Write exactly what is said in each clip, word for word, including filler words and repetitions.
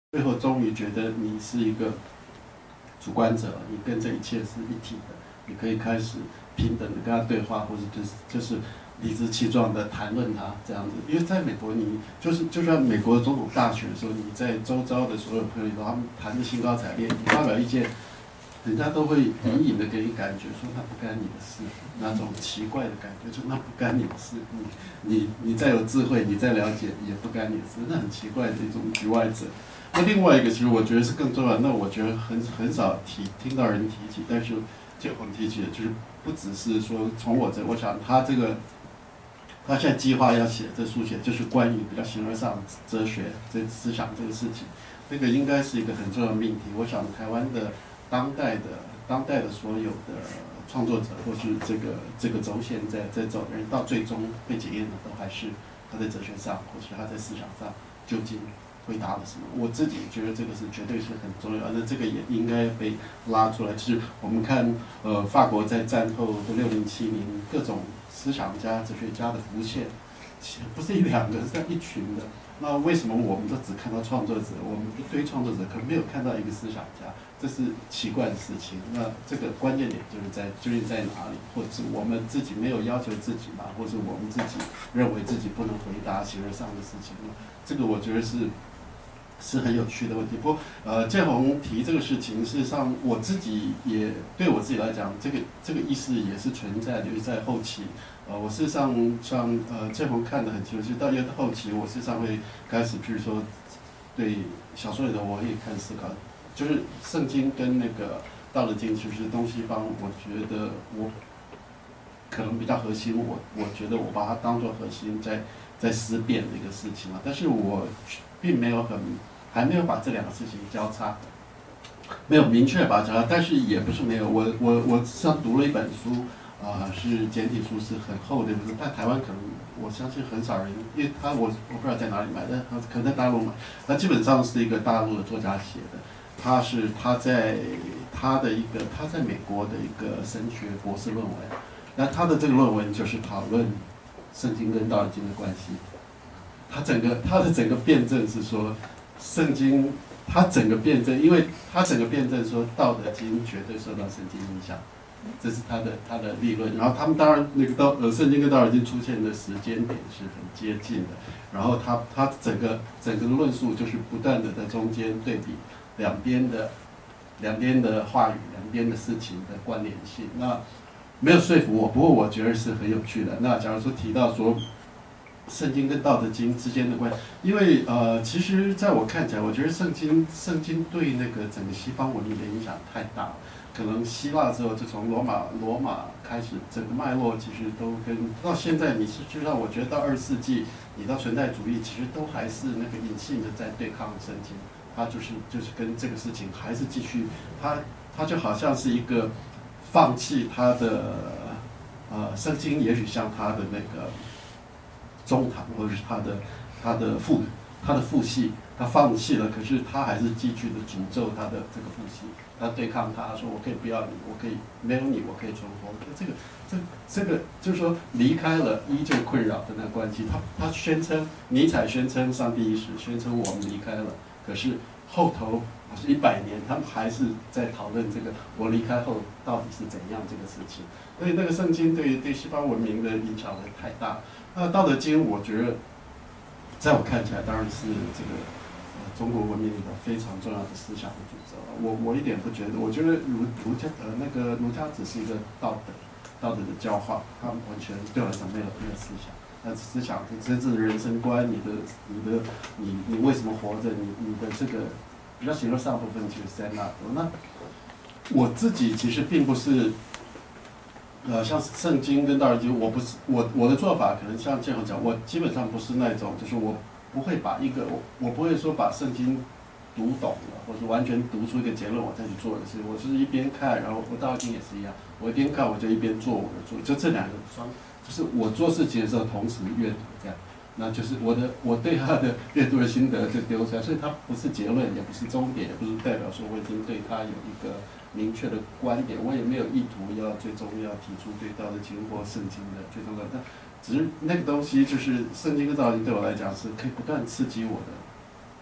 最后终于觉得你是一个主观者，你跟这一切是一体的，你可以开始平等的跟他对话，或者就是就是理直气壮的谈论他这样子。因为在美国你，你就是就像美国总统大选的时候，你在周遭的所有朋友里头，他们谈得兴高采烈，你发表意见，人家都会隐隐的给你感觉说那不干你的事，那种奇怪的感觉，就那不干你的事，你你你再有智慧，你再了解也不干你的事，那很奇怪的一种局外者。那另外一个，其实我觉得是更重要的。那我觉得很很少提听到人提起，但是建宏提起的，就是不只是说从我这，我想他这个，他现在计划要写这书写，就是关于比较形而上哲学这思想这个事情，这个应该是一个很重要的命题。我想台湾的当代的当代的所有的创作者，或是这个这个轴线在在走的人，到最终被检验的都还是他在哲学上，或是他在思想上究竟回答了什么？我自己觉得这个是绝对是很重要的，那这个也应该被拉出来。就是我们看，呃，法国在战后的六零七零，各种思想家、哲学家的浮现，不是一两个，是在一群的。那为什么我们都只看到创作者，我们一堆创作者，可没有看到一个思想家？这是奇怪的事情。那这个关键点就是在究竟在哪里，或者是我们自己没有要求自己嘛，或者我们自己认为自己不能回答形而上的事情嘛？这个我觉得是。是很有趣的问题，不过呃，建宏提这个事情，事实上我自己也对我自己来讲，这个这个意识也是存在的，尤其在后期。呃，我事实上像呃建宏看得很清楚，就是到越后期，我事实上会开始，譬如说对小说里头，我也开始思考，就是圣经跟那个道德经，其实东西方，我觉得我可能比较核心，我我觉得我把它当作核心在在思辨的一个事情啊，但是我并没有很。还没有把这两个事情交叉，没有明确把它交叉，但是也不是没有。我我我上读了一本书，啊、呃，是简体书，是很厚的，但台湾可能我相信很少人，因为他我我不知道在哪里买，但可能在大陆买。那基本上是一个大陆的作家写的，他是他在他的一个他在美国的一个神学博士论文，那他的这个论文就是讨论圣经跟道德经的关系。他整个他的整个辩证是说。圣经，它整个辩证，因为它整个辩证说《道德经》绝对受到圣经影响，这是他的他的立论。然后他们当然那个道呃圣经跟《道德经》出现的时间点是很接近的。然后他他整个整个论述就是不断的在中间对比两边的两边的话语、两边的事情的关联性。那没有说服我，不过我觉得是很有趣的。那假如说提到说。圣经跟道德经之间的关系，因为呃，其实在我看起来，我觉得圣经圣经对那个整个西方文明的影响太大了。可能希腊之后，就从罗马罗马开始，整个脉络其实都跟到现在，你是知道，我觉得到二十世纪，你到存在主义，其实都还是那个隐性的在对抗圣经。它就是就是跟这个事情还是继续，它它就好像是一个放弃它的呃圣经，也许像它的那个。中堂或者是他的他的父他的父系，他放弃了，可是他还是继续的诅咒他的这个父系，他对抗他说我可以不要你，我可以没有你，我可以存活。这个这这个就是说离开了依旧困扰的那个关系。他他宣称尼采宣称上帝意识，宣称我们离开了，可是后头是一百年，他们还是在讨论这个我离开后到底是怎样这个事情。所以那个圣经对对西方文明的影响力太大。那《道德经》，我觉得，在我看起来，当然是这个呃中国文明里头非常重要的思想的主轴。我我一点不觉得，我觉得儒儒家呃那个儒家只是一个道德道德的教化，它完全对我来讲没有没有思想。那思想是真正的人生观，你的你的你你为什么活着？你你的这个比较形而上部分其实在那。那我自己其实并不是。呃，像圣经跟道德经，我不是我我的做法可能像建宏讲，我基本上不是那种，就是我不会把一个我我不会说把圣经读懂了，或者完全读出一个结论我再去做的事。我是一边看，然后我道德经也是一样，我一边看我就一边做我的做，就这两个双，就是我做事情的时候同时阅读这样，那就是我的我对他的阅读的心得就丢出来，所以它不是结论，也不是终点，也不是代表说我已经对他有一个。明确的观点，我也没有意图要最终要提出对道德经或圣经的最终的，但只是那个东西就是圣经跟道德经对我来讲是可以不断刺激我的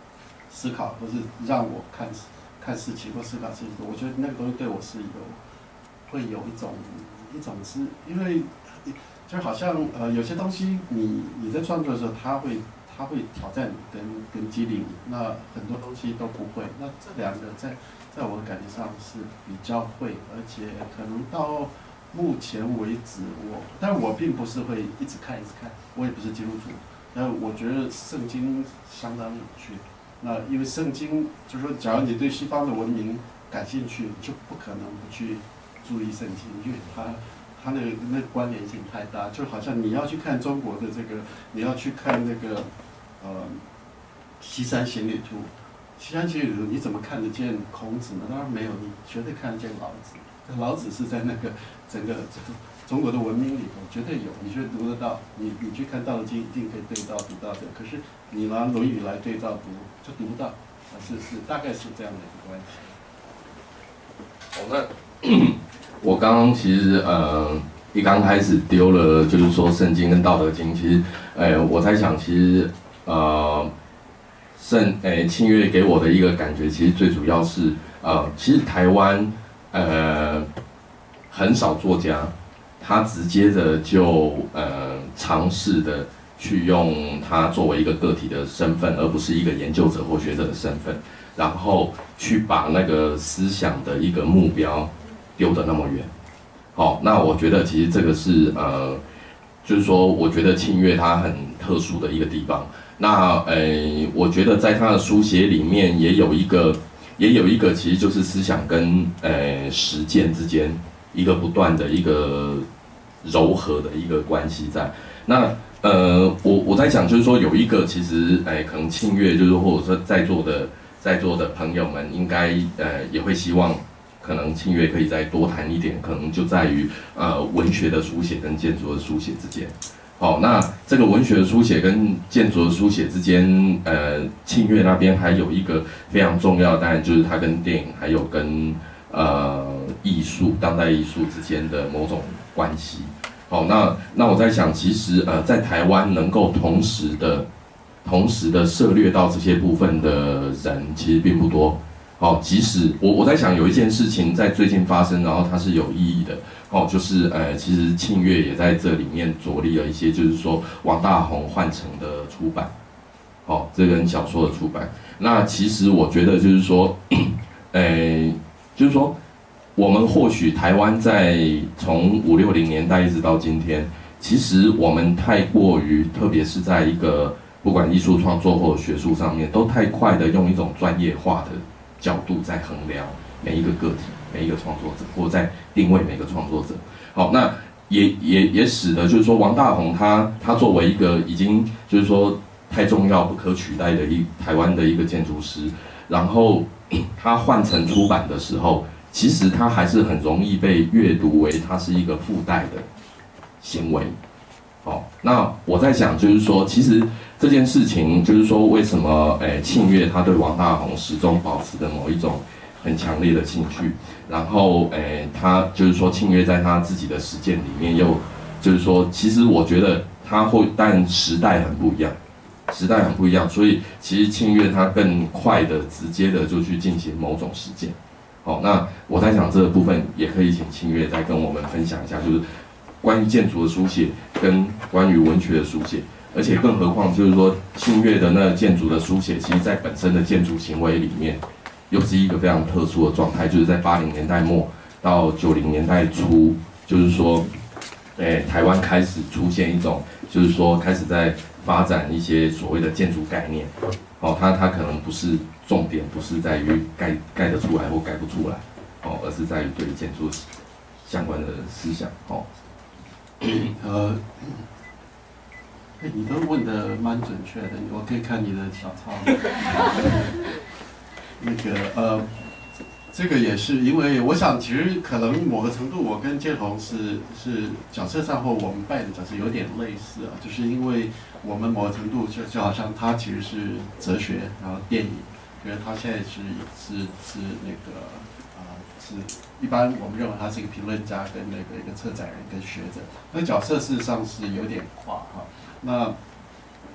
思考，或是让我看看事情或思考事情，我觉得那个东西对我是有会有一种一种是因为就好像呃有些东西你你在创作的时候，它会它会挑战你跟跟激励你，那很多东西都不会，那这两个在在我的感觉上是比较会，而且可能到目前为止我，但我并不是会一直看一直看，我也不是基督徒，但我觉得圣经相当有趣。那因为圣经就是说，假如你对西方的文明感兴趣，你就不可能不去注意圣经，因为它它那个那个关联性太大，就好像你要去看中国的这个，你要去看那个呃《西山行旅图》，《西山行旅图》你怎么看得见孔子呢？当然没有，你绝对看得见老子。老子是在那个整个中国的文明里头绝对有，你绝对读得到。你你去看《道德经》，一定可以对照读到这。可是你拿《论语》来对照读，就读不到。啊，是是，大概是这样的一个关系。 哦，那我刚刚其实呃一刚开始丢了，就是说圣经跟道德经，其实呃我在想，其实呃圣诶庆月给我的一个感觉，其实最主要是呃其实台湾。呃，很少作家，他直接的就呃尝试的去用他作为一个个体的身份，而不是一个研究者或学者的身份，然后去把那个思想的一个目标丢得那么远。好、哦，那我觉得其实这个是呃，就是说，我觉得庆月他很特殊的一个地方。那呃，我觉得在他的书写里面也有一个。也有一个，其实就是思想跟呃实践之间一个不断的一个柔和的一个关系在。那呃，我我在想，就是说有一个，其实哎、呃，可能庆月就是或者说在座的在座的朋友们，应该呃也会希望，可能庆月可以再多谈一点，可能就在于呃文学的书写跟建筑的书写之间。好，那这个文学的书写跟建筑的书写之间，呃，庆月那边还有一个非常重要的，当然就是它跟电影还有跟呃艺术、当代艺术之间的某种关系。好，那那我在想，其实呃，在台湾能够同时的、同时的涉猎到这些部分的人，其实并不多。好，即使我我在想有一件事情在最近发生，然后它是有意义的。哦，就是呃，其实庆月也在这里面着力了一些，就是说王大闳换成的出版，哦，这本小说的出版。那其实我觉得就是说，呃，就是说，我们或许台湾在从五六零年代一直到今天，其实我们太过于，特别是在一个不管艺术创作或者学术上面，都太快的用一种专业化的角度在衡量每一个个体。每一个创作者，或在定位每个创作者，好，那也也也使得就是说，王大闳他他作为一个已经就是说太重要不可取代的一台湾的一个建筑师，然后他换成出版的时候，其实他还是很容易被阅读为它是一个附带的行为。好，那我在想就是说，其实这件事情就是说，为什么诶庆月他对王大闳始终保持的某一种很强烈的兴趣，然后，诶，他就是说，庆月在他自己的实践里面，又就是说，其实我觉得他会，但时代很不一样，时代很不一样，所以其实庆月他更快的、直接的就去进行某种实践。好，那我在想这个部分也可以请庆月再跟我们分享一下，就是关于建筑的书写跟关于文学的书写，而且更何况就是说，庆月的那个建筑的书写，其实在本身的建筑行为里面。又是一个非常特殊的状态，就是在八零年代末到九零年代初，就是说，诶，台湾开始出现一种，就是说开始在发展一些所谓的建筑概念，哦，它它可能不是重点，不是在于盖盖得出来或盖不出来，哦，而是在于对建筑相关的思想，哦。 呃，你都问得蛮准确的，我可以看你的小抄。那个呃，这个也是因为我想，其实可能某个程度，我跟建宏是是角色上或我们扮演的角色有点类似啊，就是因为我们某个程度就就好像他其实是哲学，然后电影，因为他现在是是是那个啊、呃、是一般我们认为他是一个评论家跟那个一个策展人跟学者，那角色事实上是有点跨哈，那。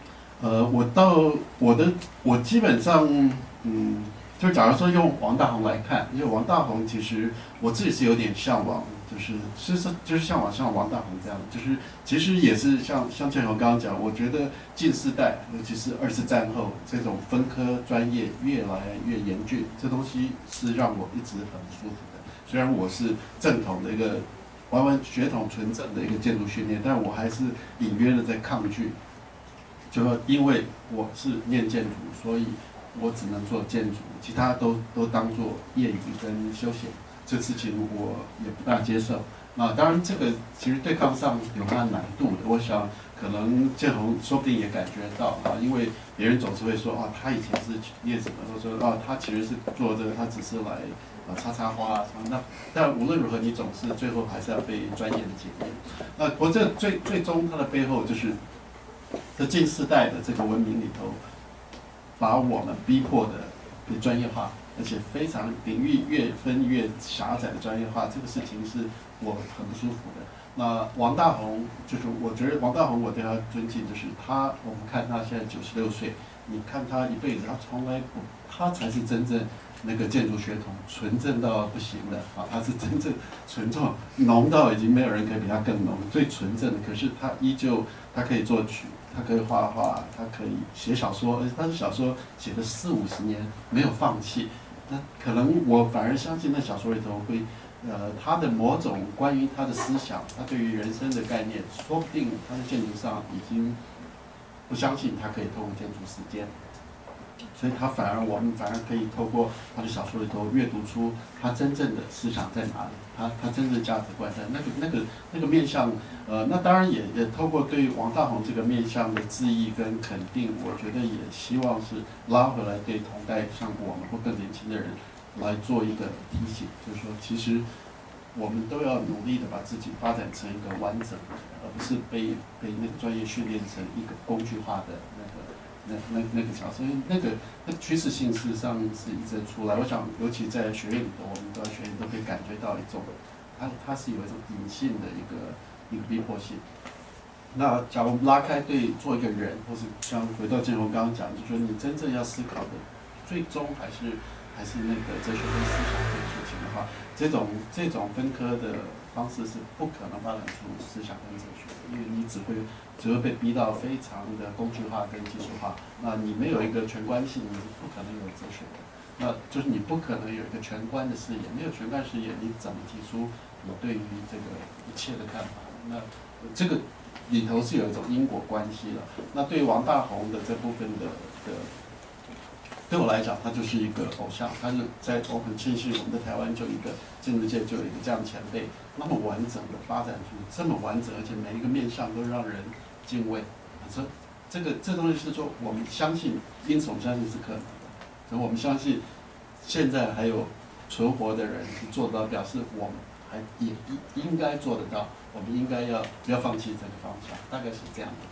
呃，我到我的我基本上，嗯，就假如说用王大闳来看，因为王大闳其实我自己是有点向往，就是是是就是向往像王大闳这样，就是其实也是像像建宏刚刚讲，我觉得近世代，尤其是二次战后这种分科专业越来越严峻，这东西是让我一直很不舒服的。虽然我是正统的一个完完血统纯正的一个建筑训练，但我还是隐约的在抗拒。就因为我是念建筑，所以我只能做建筑，其他都都当做业余跟休闲。这事情我也不大接受。啊，当然这个其实对抗上有它的难度的。我想可能建宏说不定也感觉到啊，因为别人总是会说啊，他以前是念什么，或者说啊，他其实是做这个，他只是来啊插插花啊什么。那但无论如何，你总是最后还是要被专业的检验。那不过这最最终它的背后就是。这近世代的这个文明里头，把我们逼迫的被专业化，而且非常领域越分越狭窄的专业化，这个事情是我很不舒服的。那王大闳就是我觉得王大闳我对他尊敬，就是他我们看他现在九十六岁，你看他一辈子，他从来不，他才是真正那个建筑血统纯正到不行的啊，他是真正纯正浓到已经没有人可以比他更浓，最纯正的。可是他依旧，他可以作曲。他可以画画，他可以写小说，而且他的小说写了四五十年没有放弃。那可能我反而相信那小说里头会，呃，他的某种关于他的思想，他对于人生的概念，说不定他在建筑上已经不相信他可以透过建筑实践，所以他反而我们反而可以透过他的小说里头阅读出他真正的思想在哪里，他他真正的价值观在那个那个那个面向。呃，那当然也也透过对王大闳这个面向的质疑跟肯定，我觉得也希望是拉回来对同代像我们或更年轻的人来做一个提醒，就是说其实我们都要努力的把自己发展成一个完整的，而不是被被那个专业训练成一个工具化的那个那那那个角色，因为那个那趋势性事实上是一直出来。我想尤其在学院里头，我们都在学院都可以感觉到一种，它它是有一种隐性的一个。一个逼迫性。那假如我们拉开对做一个人，或是像回到建宏刚刚讲，就是说你真正要思考的，最终还是还是那个哲学跟思想这个事情的话，这种这种分科的方式是不可能发展出思想跟哲学的，因为你只会只会被逼到非常的工具化跟技术化。那你没有一个全观性，你是不可能有哲学的。那就是你不可能有一个全观的视野，没有全观视野，你怎么提出你对于这个一切的看法？那这个里头是有一种因果关系的。那对于王大闳的这部分的的，对我来讲，他就是一个偶像。他是在我很庆幸我们在台湾就一个政治界就有一个这样的前辈，那么完整的发展出这么完整，而且每一个面向都让人敬畏。这这个这东西是说我们相信，因此我们相信是可能的。所以我们相信现在还有存活的人做得到，表示我们还也应该做得到。我们应该要不要放弃这个方向？大概是这样的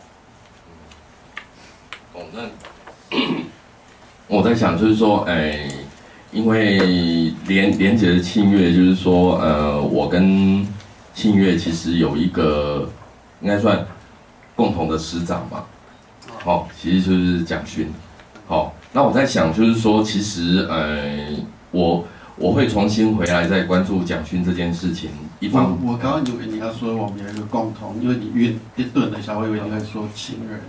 一个想法。 哦，那我在想，就是说，哎，因为连连结的庆月，就是说，呃，我跟庆月其实有一个应该算共同的师长吧。好、哦，其实就是蒋勋。好、哦，那我在想，就是说，其实，呃，我我会重新回来再关注蒋勋这件事情。一方我我刚刚以为你要说我们有一个共同，因为你晕一顿了一下，我以为你会说情人。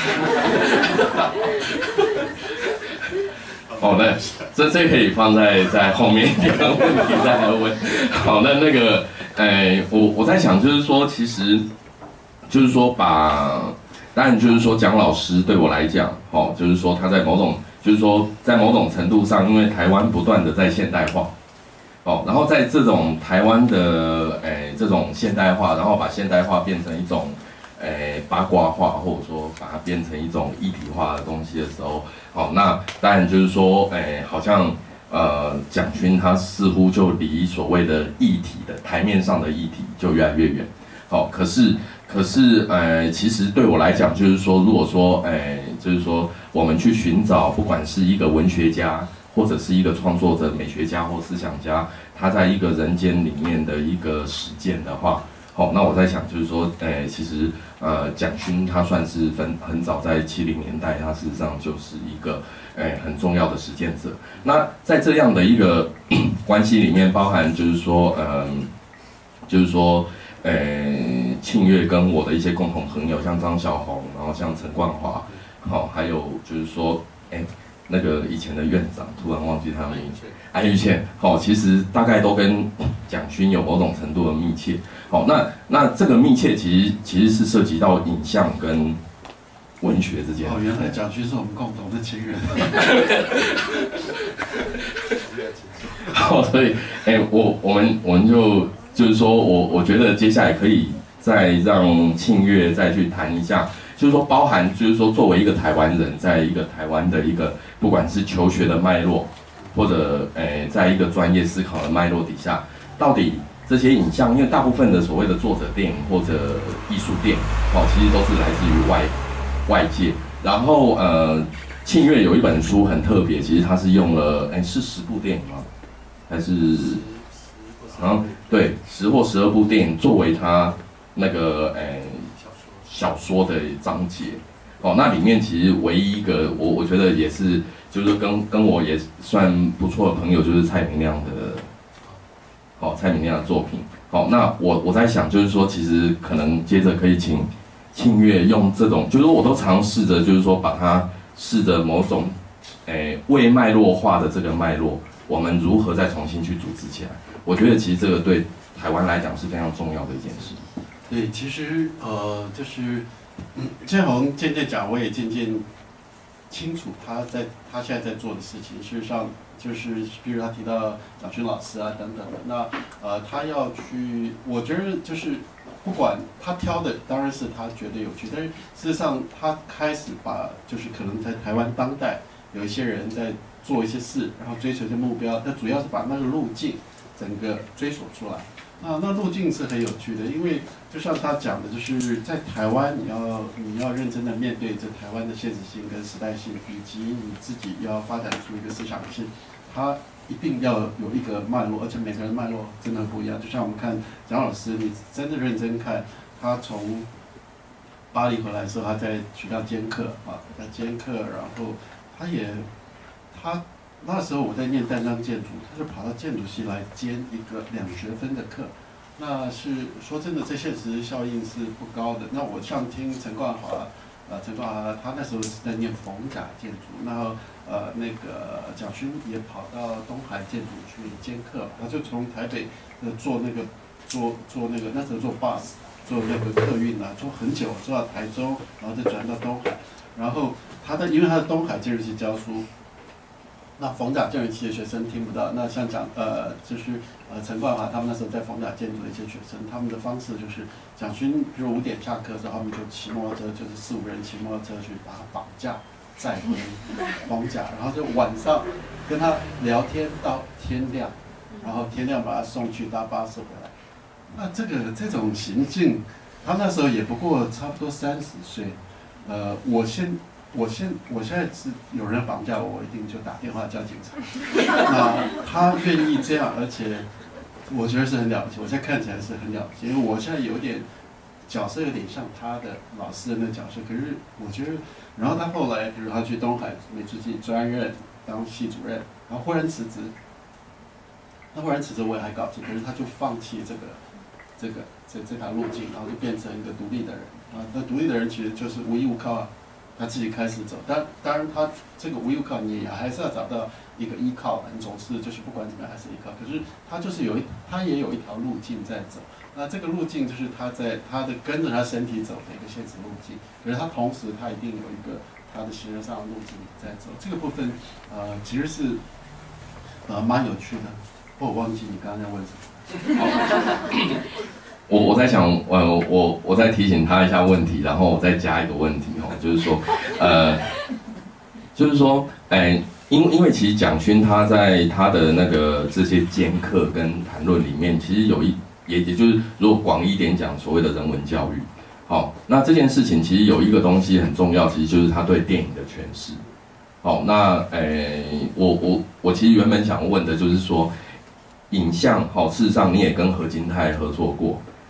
哦，那这这可以放在在后面一点问题再来问。好，那那个，哎，我我在想，就是说，其实就是说把，当然就是说蒋老师对我来讲，哦，就是说他在某种，就是说在某种程度上，因为台湾不断的在现代化。哦，然后在这种台湾的诶这种现代化，然后把现代化变成一种诶八卦化，或者说把它变成一种一体化的东西的时候，哦，那当然就是说，诶，好像呃蒋勋他似乎就离所谓的议题的台面上的议题就越来越远。哦，可是可是呃，其实对我来讲，就是说，如果说诶，就是说我们去寻找，不管是一个文学家。或者是一个创作者、美学家或思想家，他在一个人间里面的一个实践的话，好、哦，那我在想，就是说，诶，其实呃，蒋勋他算是很很早在七零年代，他事实上就是一个诶、呃、很重要的实践者。那在这样的一个关系里面，包含就是说，嗯、呃，就是说，呃，庆月跟我的一些共同朋友，像张小红，然后像陈冠华，好、哦，还有就是说，哎，那个以前的院长，突然忘记他的名字，安玉倩，好、哦，其实大概都跟蒋勋有某种程度的密切。好、哦，那那这个密切其实其实是涉及到影像跟文学之间。 哦，原来蒋勋是我们共同的情人。 好，所以，哎、欸，我我们我们就就是说我我觉得接下来可以再让庆月再去谈一下，就是说包含就是说作为一个台湾人，在一个台湾的一个不管是求学的脉络，或者诶、欸，在一个专业思考的脉络底下，到底这些影像，因为大部分的所谓的作者电影或者艺术电影，哦，其实都是来自于外外界，然后呃。庆月有一本书很特别，其实他是用了，哎，是十部电影吗？还是，然后对，十或十二部电影作为他那个，哎，小说的章节。哦，那里面其实唯一一个，我我觉得也是，就是跟跟我也算不错的朋友，就是蔡明亮的，哦，蔡明亮的作品。好，那我我在想，就是说，其实可能接着可以请庆月用这种，就是说我都尝试着，就是说把它。试着某种，诶、欸，未脉络化的这个脉络，我们如何再重新去组织起来？我觉得其实这个对台湾来讲是非常重要的一件事。 对，其实呃，就是嗯，建宏渐渐讲，我也渐渐清楚他在他现在在做的事情。事实上，就是比如他提到蒋勋老师啊等等的，那呃，他要去，我觉得就是。不管他挑的当然是他觉得有趣，但是事实上他开始把就是可能在台湾当代有一些人在做一些事，然后追求一些目标，他主要是把那个路径整个追索出来。那那路径是很有趣的，因为就像他讲的，就是在台湾你要你要认真的面对这台湾的现实性跟时代性，以及你自己要发展出一个思想性，他。一定要有一个脉络，而且每个人脉络真的不一样。就像我们看蒋老师，你真的认真看，他从巴黎回来的时候，他在学校兼课啊，在兼课，然后他也他那时候我在念淡江建筑，他就跑到建筑系来兼一个两学分的课。那是说真的，这现实效应是不高的。那我像听陈冠华。呃，陈冠华他那时候是在念逢甲建筑，然后呃那个蒋勋也跑到东海建筑去兼课，他就从台北呃坐那个坐坐那个那时候坐 bus 坐那个客运啊，坐很久，坐到台中，然后再转到东海，然后他的因为他在东海建筑系教书。那逢甲建筑系的学生听不到，那像讲呃，就是呃陈冠华他们那时候在逢甲建筑的一些学生，他们的方式就是蒋勋，比如五点下课的时候，他们就骑摩托车，就是四五个人骑摩托车去把他绑架载回逢甲，然后就晚上跟他聊天到天亮，然后天亮把他送去搭巴士回来。那这个这种行径，他那时候也不过差不多三十岁，呃，我现。我现我现在是有人绑架我，我一定就打电话叫警察。那他愿意这样，而且我觉得是很了不起。我现在看起来是很了不起，因为我现在有点角色有点像他的老师的那个角色。可是我觉得，然后他后来，比如他去东海美术系专任当系主任，然后忽然辞职。他忽然辞职，我也还搞不清，可是他就放弃这个这个这这条路径，然后就变成一个独立的人啊。那独立的人其实就是无依无靠啊。他自己开始走，但当然他这个无依无靠，你也还是要找到一个依靠，你总是就是不管怎么样还是依靠。可是他就是有一，他也有一条路径在走。那这个路径就是他在他的跟着他身体走的一个现实路径。可是他同时他一定有一个他的形而上的路径在走。这个部分呃其实是呃蛮有趣的。不过我忘记你刚刚在问什么。 我我在想，呃，我我再提醒他一下问题，然后我再加一个问题哦，就是说，呃，就是说，哎，因因为其实蒋勋他在他的那个这些兼课跟谈论里面，其实有一也也就是如果广义一点讲，所谓的人文教育，好，那这件事情其实有一个东西很重要，其实就是他对电影的诠释。好，那哎，我我我其实原本想问的就是说，影像，好，事实上你也跟何金泰合作过。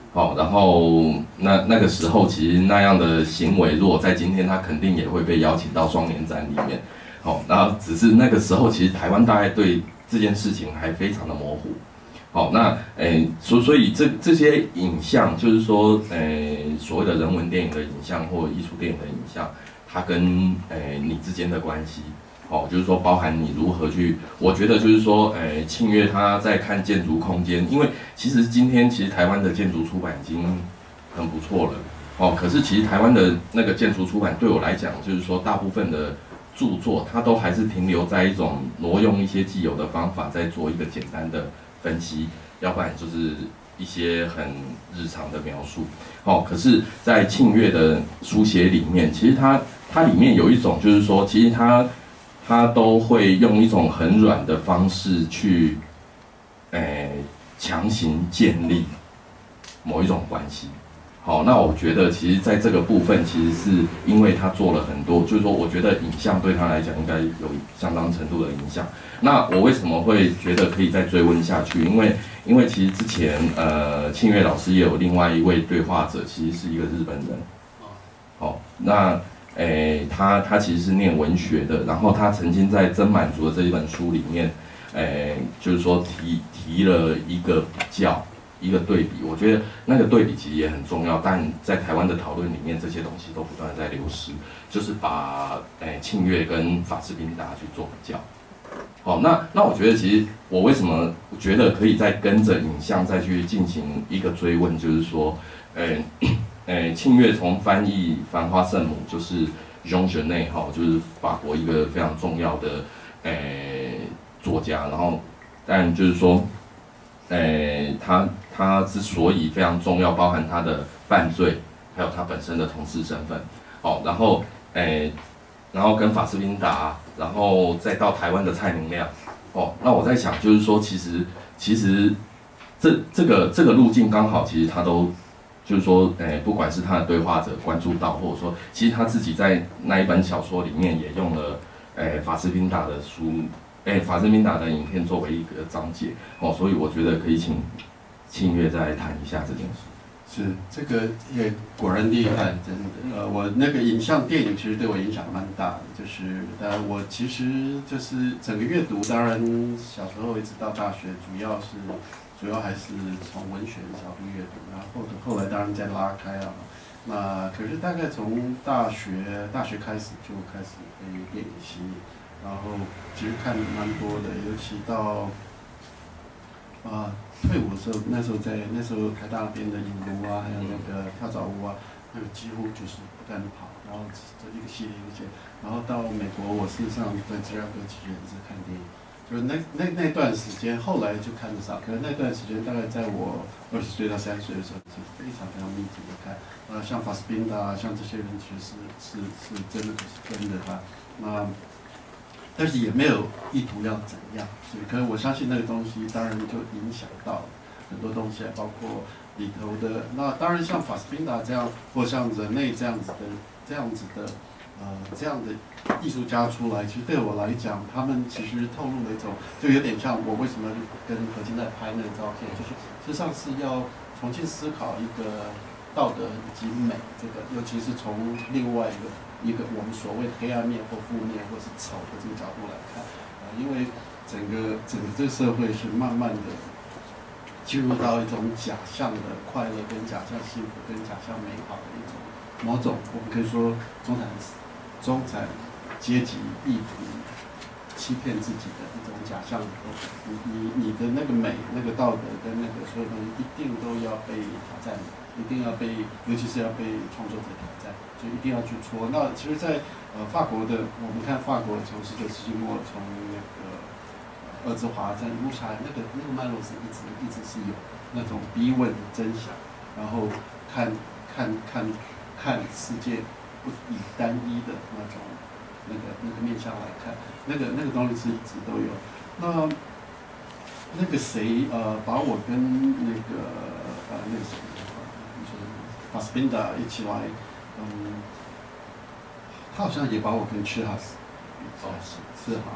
好，然后那那个时候其实那样的行为，如果在今天，他肯定也会被邀请到双年展里面。好，然后只是那个时候，其实台湾大概对这件事情还非常的模糊。好，那诶，所所以这这些影像，就是说，诶，所谓的人文电影的影像或艺术电影的影像，它跟诶你之间的关系，哦，就是说包含你如何去，我觉得就是说，诶，庆月他在看建筑空间，因为其实今天其实台湾的建筑出版已经很不错了，哦，可是其实台湾的那个建筑出版对我来讲，就是说大部分的著作，它都还是停留在一种挪用一些既有的方法，在做一个简单的分析，要不然就是一些很日常的描述。哦，可是，在庆月的书写里面，其实它它里面有一种，就是说，其实它它都会用一种很软的方式去，诶，强行建立某一种关系。好，那我觉得其实在这个部分，其实是因为他做了很多，就是说，我觉得影像对他来讲应该有相当程度的影响。那我为什么会觉得可以再追问下去？因为，因为其实之前呃，庆月老师也有另外一位对话者，其实是一个日本人。好，那诶，他他其实是念文学的，然后他曾经在《真满足》的这一本书里面，诶，就是说提提了一个比较。一个对比，我觉得那个对比其实也很重要，但在台湾的讨论里面，这些东西都不断在流失，就是把诶庆月跟法斯宾达去做比较。好，那那我觉得其实我为什么觉得可以再跟着影像再去进行一个追问，就是说，诶诶庆月从翻译《繁花圣母》就是 Jean Genet 哈，就是法国一个非常重要的诶作家，然后但就是说。诶，他他之所以非常重要，包含他的犯罪，还有他本身的同志身份，哦，然后诶，然后跟法斯宾达，然后再到台湾的蔡明亮，哦，那我在想，就是说，其实其实这这个这个路径刚好，其实他都就是说，诶，不管是他的对话者关注到，或者说，其实他自己在那一本小说里面也用了诶法斯宾达的书。哎，法斯宾达的影片作为一个章节哦，所以我觉得可以请庆月再谈一下这件事。 是这个也果然厉害，真的。呃，我那个影像电影其实对我影响蛮大的，就是当然我其实就是整个阅读，当然小时候一直到大学，主要是主要还是从文学的角度阅读，然后后来当然再拉开了。那可是大概从大学大学开始就开始被电影吸引。然后其实看蛮多的，尤其到啊退伍的时候，那时候在那时候台大那边的影炉啊，还有那个跳蚤屋啊，那个几乎就是不断的跑，然后这一个系列一个系列，然后到美国，我事实上在芝加哥其实也是看电影，就是那那那段时间，后来就看得少，可是那段时间大概在我二十岁到三十岁的时候，是非常非常密集的看，呃，像法斯宾达，像这些人其实是是是真的是跟着他，那。但是也没有意图要怎样，所以可是我相信那个东西当然就影响到很多东西，包括里头的那当然像法斯宾达这样，或像人类这样子的这样子的呃这样的艺术家出来，其实对我来讲，他们其实透露了一种，就有点像我为什么跟何金在拍那个照片，就是实际上是要重新思考一个道德以及美这个，尤其是从另外一个。一个我们所谓黑暗面或负面或是丑的这个角度来看，啊、呃，因为整个整个这个社会是慢慢的进入到一种假象的快乐跟假象幸福跟假象美好的一种某种我们可以说中产中产阶级意图欺骗自己的一种假象里头，你你你的那个美、那个道德跟那个所有东西一定都要被挑战的，一定要被，尤其是要被创作者挑战。就一定要去戳。那其实在，呃法国的，我们看法国从十九世纪末从那个鄂兹华在乌查那个那个脉络是一直一直是有那种逼问真相，然后看看看看世界不以单一的那种那个那个面向来看，那个那个东西是一直都有。那那个谁呃把我跟那个呃那个谁，就是法斯宾达一起来。嗯，他好像也把我跟切哈斯，哦是是哈，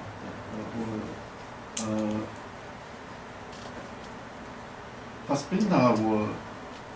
我呃，法斯宾达我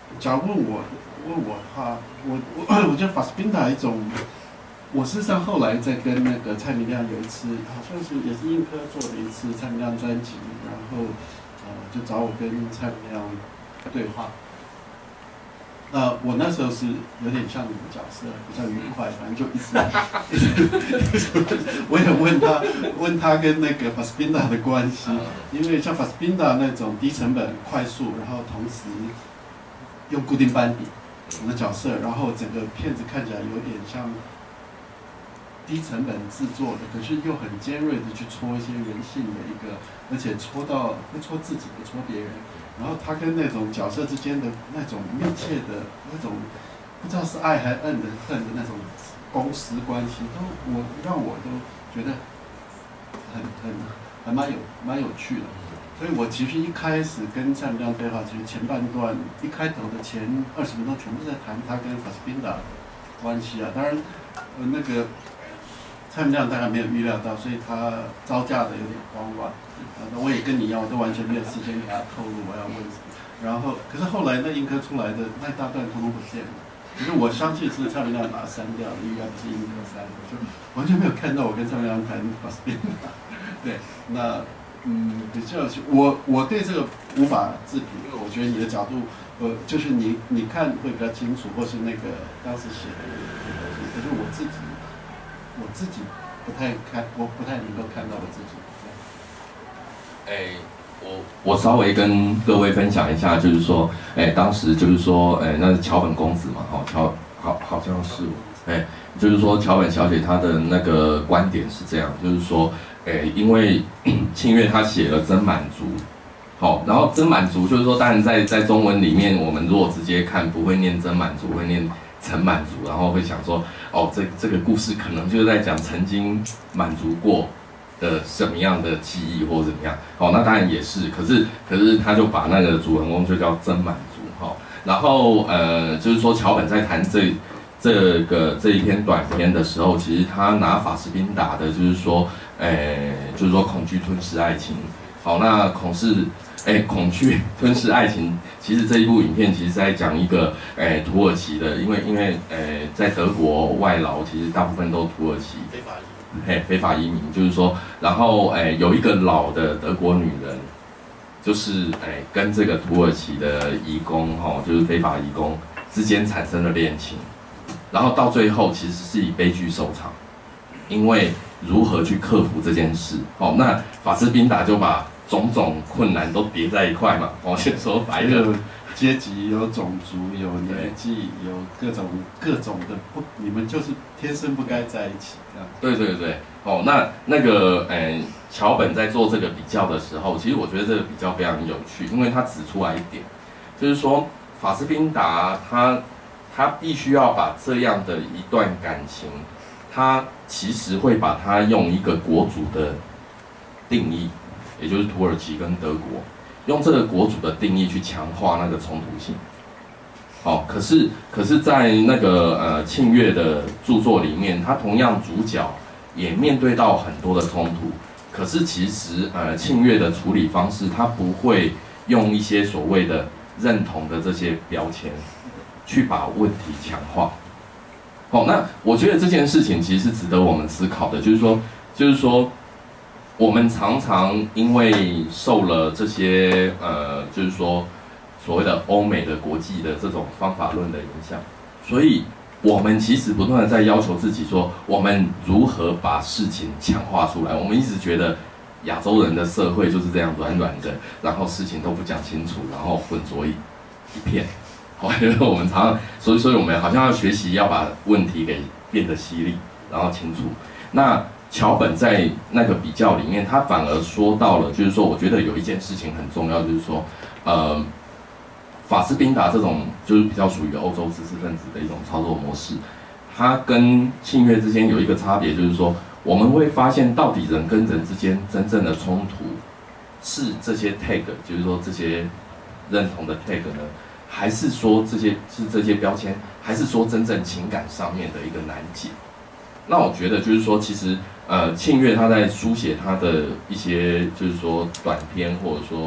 假如问我问我的话，我我我觉得法斯宾达一种，我事实上后来在跟那个蔡明亮有一次，好像是也是映科做的一次蔡明亮专辑，然后呃就找我跟蔡明亮对话。呃，我那时候是有点像你的角色，比较愉快，反正就一直一直，我也问他问他跟那个法斯宾达的关系，因为像法斯宾达那种低成本、快速，然后同时用固定班底的角色，然后整个片子看起来有点像低成本制作的，可是又很尖锐的去戳一些人性的一个，而且戳到会戳自己，不戳别人。然后他跟那种角色之间的那种密切的那种，不知道是爱还是恨的恨的那种公私关系，都我让我都觉得很很还蛮有蛮有趣的。所以我其实一开始跟蔡明亮对话，其实前半段一开头的前二十分钟全部是在谈他跟法斯宾达的关系啊。当然，呃那个蔡明亮大概没有预料到，所以他招架的有点慌乱。那我也跟你一样，我都完全没有时间给他透露我要问什么。然后，可是后来那映科出来的那大段通通不见了。可是我相信是蔡明亮把它删掉了，应该不是映科删的，就完全没有看到我跟蔡明亮谈法斯宾达。对，那嗯，比较我我对这个无法置评，因为我觉得你的角度，呃，就是你你看会比较清楚，或是那个当时写的东西。可是我自己我自己不太看，我不太能够看到我自己。 哎、欸，我我稍微跟各位分享一下，就是说，哎、欸，当时就是说，哎、欸，那是桥本公子嘛，哦，桥好好像是我，哎、欸，就是说桥本小姐她的那个观点是这样，就是说，哎、欸，因为庆月她写了真满足，好，然后真满足就是说，当然在在中文里面，我们如果直接看不会念真满足，会念曾满足，然后会想说，哦，这这个故事可能就是在讲曾经满足过的什么样的记忆或者怎么样，哦，那当然也是，可是可是他就把那个主人公就叫真满足，哈、哦，然后呃，就是说桥本在谈这这个这一篇短篇的时候，其实他拿法斯宾达的就是说，诶、就是说恐惧吞噬爱情，好，那恐是诶恐惧吞噬爱情，其实这一部影片其实在讲一个诶土耳其的，因为因为诶在德国外劳其实大部分都土耳其。 非法移嘿，非法移民就是说，然后诶有一个老的德国女人，就是诶跟这个土耳其的移工哈，就是非法移工之间产生了恋情，然后到最后其实是以悲剧收场，因为如何去克服这件事，哦，那法斯宾达就把种种困难都叠在一块嘛，我先说白了。 阶级有种族有年纪有各种各种的不，你们就是天生不该在一起这样。 对对对，哦，那那个，诶，桥本在做这个比较的时候，其实我觉得这个比较非常有趣，因为他指出来一点，就是说法斯宾达他他必须要把这样的一段感情，他其实会把它用一个国主的定义，也就是土耳其跟德国。用这个国主的定义去强化那个冲突性，好、哦，可是可是，在那个呃庆月的著作里面，他同样主角也面对到很多的冲突，可是其实呃庆月的处理方式，他不会用一些所谓的认同的这些标签去把问题强化。好、哦，那我觉得这件事情其实是值得我们思考的，就是说，就是说。我们常常因为受了这些呃，就是说所谓的欧美的国际的这种方法论的影响，所以我们其实不断的在要求自己说，我们如何把事情强化出来。我们一直觉得亚洲人的社会就是这样软软的，然后事情都不讲清楚，然后混浊一一片。我觉得我们常常，所以所以我们好像要学习要把问题给变得犀利，然后清楚。那桥本在那个比较里面，他反而说到了，就是说，我觉得有一件事情很重要，就是说，呃，法斯宾达这种就是比较属于欧洲知识分子的一种操作模式，它跟庆月之间有一个差别，就是说，我们会发现到底人跟人之间真正的冲突是这些 tag， 就是说这些认同的 tag 呢，还是说这些是这些标签，还是说真正情感上面的一个难解？那我觉得就是说，其实呃，庆月他在书写他的一些就是说短篇或者说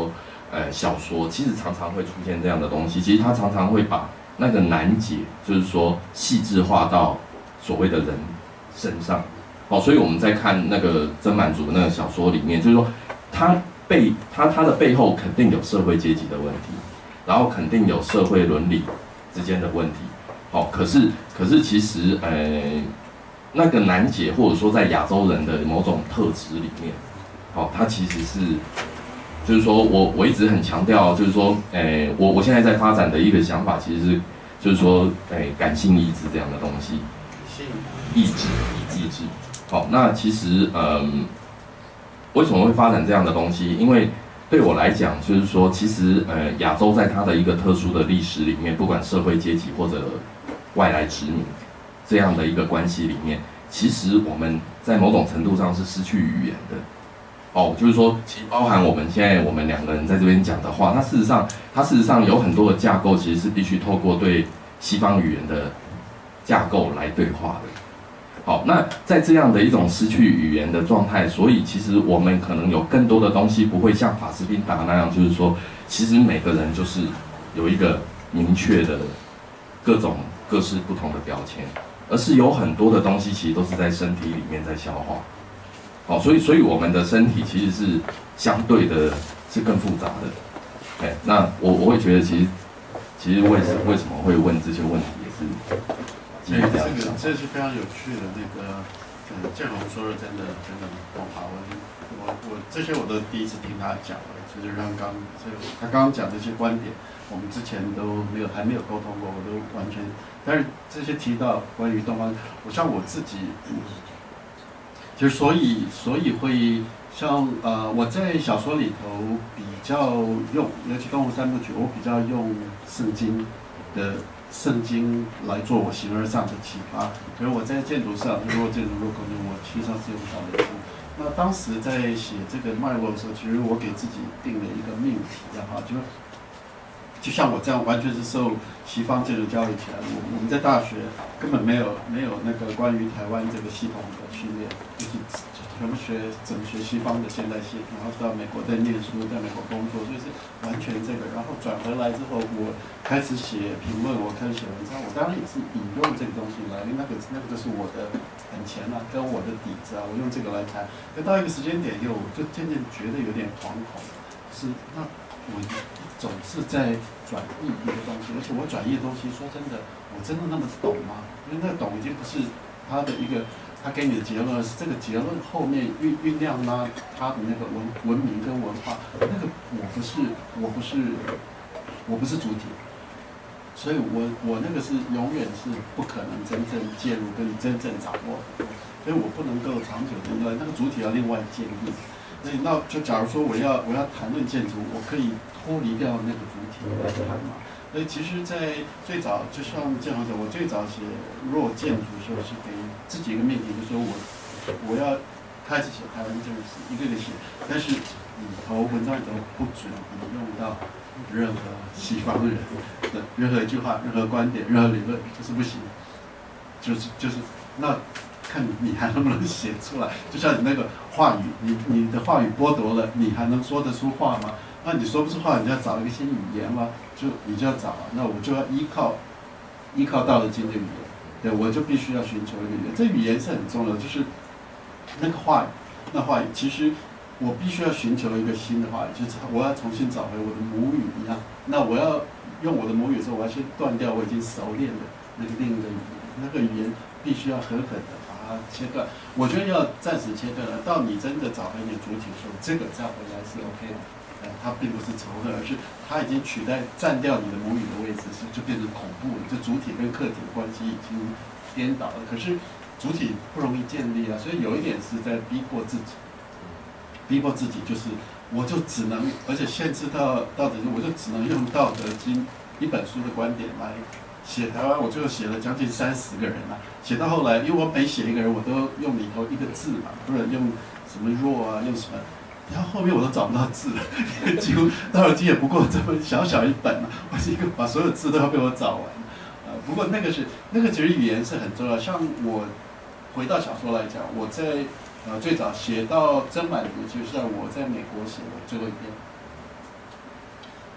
呃小说，其实常常会出现这样的东西。其实他常常会把那个难解，就是说细致化到所谓的人身上。哦，所以我们在看那个曾满族那个小说里面，就是说他背他他的背后肯定有社会阶级的问题，然后肯定有社会伦理之间的问题。哦，可是可是其实呃那个难解，或者说在亚洲人的某种特质里面，哦，它其实是。就是说我我一直很强调，就是说，诶、欸，我我现在在发展的一个想法，其实是，就是说，诶、欸，感性意志这样的东西，意志，意志。好，那其实，嗯，为什么会发展这样的东西？因为对我来讲，就是说，其实，呃，亚洲在它的一个特殊的历史里面，不管社会阶级或者外来殖民这样的一个关系里面，其实我们在某种程度上是失去语言的。哦，就是说，其实包含我们现在我们两个人在这边讲的话，它事实上，它事实上有很多的架构，其实是必须透过对西方语言的架构来对话的。好，那在这样的一种失去语言的状态，所以其实我们可能有更多的东西不会像法斯宾达那样，就是说，其实每个人就是有一个明确的各种各式不同的标签，而是有很多的东西其实都是在身体里面在消化。哦，所以，所以我们的身体其实是相对的，是更复杂的。哎，那我我会觉得，其实，其实为什为什么会问这些问题，也是基于这样。 这个这是非常有趣的那个，呃，建宏说的真的真的很好。我我我这些我都第一次听他讲了，就是让刚这他刚刚讲这些观点，我们之前都没有还没有沟通过，我都完全。但是这些提到关于东方，我像我自己。嗯就是所以，所以会像呃，我在小说里头比较用，尤其《动物三部曲》，我比较用圣经的圣经来做我形而上的启发。比如我在建筑上，如果建筑入口中，我实际上是用到的。那当时在写这个脉络的时候，其实我给自己定了一个命题，哈，就是就像我这样，完全是受西方建筑教育起来的。我我们在大学根本没有没有那个关于台湾这个系统的训练，就是全部学怎么学西方的现代性，然后到美国在念书，在美国工作，所以是完全这个。然后转回来之后，我开始写评论，我开始写文章，我当然也是引用这个东西来，因为那个那个就是我的本钱啊，跟我的底子啊，我用这个来谈。可到一个时间点又，我就渐渐觉得有点惶恐，是那我总是在转译一个东西，而且我转译的东西，说真的，我真的那么懂吗？因为那个懂已经不是他的一个，他给你的结论，是这个结论后面酝酝酿呢，他的那个文文明跟文化，那个我不是，我不是，我不是主体，所以我我那个是永远是不可能真正介入跟真正掌握的，所以我不能够长久的依赖那个主体要另外建立。所以那就假如说我要我要谈论建筑，我可以脱离掉那个主体来谈嘛。所以其实，在最早就像建宏讲，我最早写弱建筑的时候是给自己一个命题，就是说我我要开始写台湾建筑史，一个一个写，但是里头文章里头不准引用到任何西方人的任何一句话、任何观点、任何理论，就是不行，就是就是那。看你还能不能写出来，就像你那个话语，你你的话语剥夺了，你还能说得出话吗？那你说不出话，你就要找一个新语言嘛，就你就要找啊。那我就要依靠依靠道德经的语言，对，我就必须要寻求一个语言。这语言是很重要的，就是那个话语，那话语其实我必须要寻求一个新的话语，就是我要重新找回我的母语一样。那我要用我的母语的时候，我要先断掉我已经熟练的那个另一个语言，那个语言必须要狠狠的。切断，我觉得要暂时切断了。到你真的找回你的主体的时候，这个再回来是 OK 的。呃，它并不是仇恨，而是它已经取代占掉你的母语的位置，是就变成恐怖了。就主体跟客体的关系已经颠倒了。可是主体不容易建立啊，所以有一点是在逼迫自己，逼迫自己就是我就只能，而且限制到道德经，我就只能用《道德经》一本书的观点来。写台湾，我最后写了将近三十个人了。写到后来，因为我每写一个人，我都用里头一个字嘛，不然用什么弱啊，用什么，然后后面我都找不到字了，几乎《道德经》也不过这么小小一本嘛，我是一个把所有字都要被我找完。呃，不过那个是那个其实语言是很重要。像我回到小说来讲，我在呃最早写到曾满族，就是在我在美国写的最后一篇。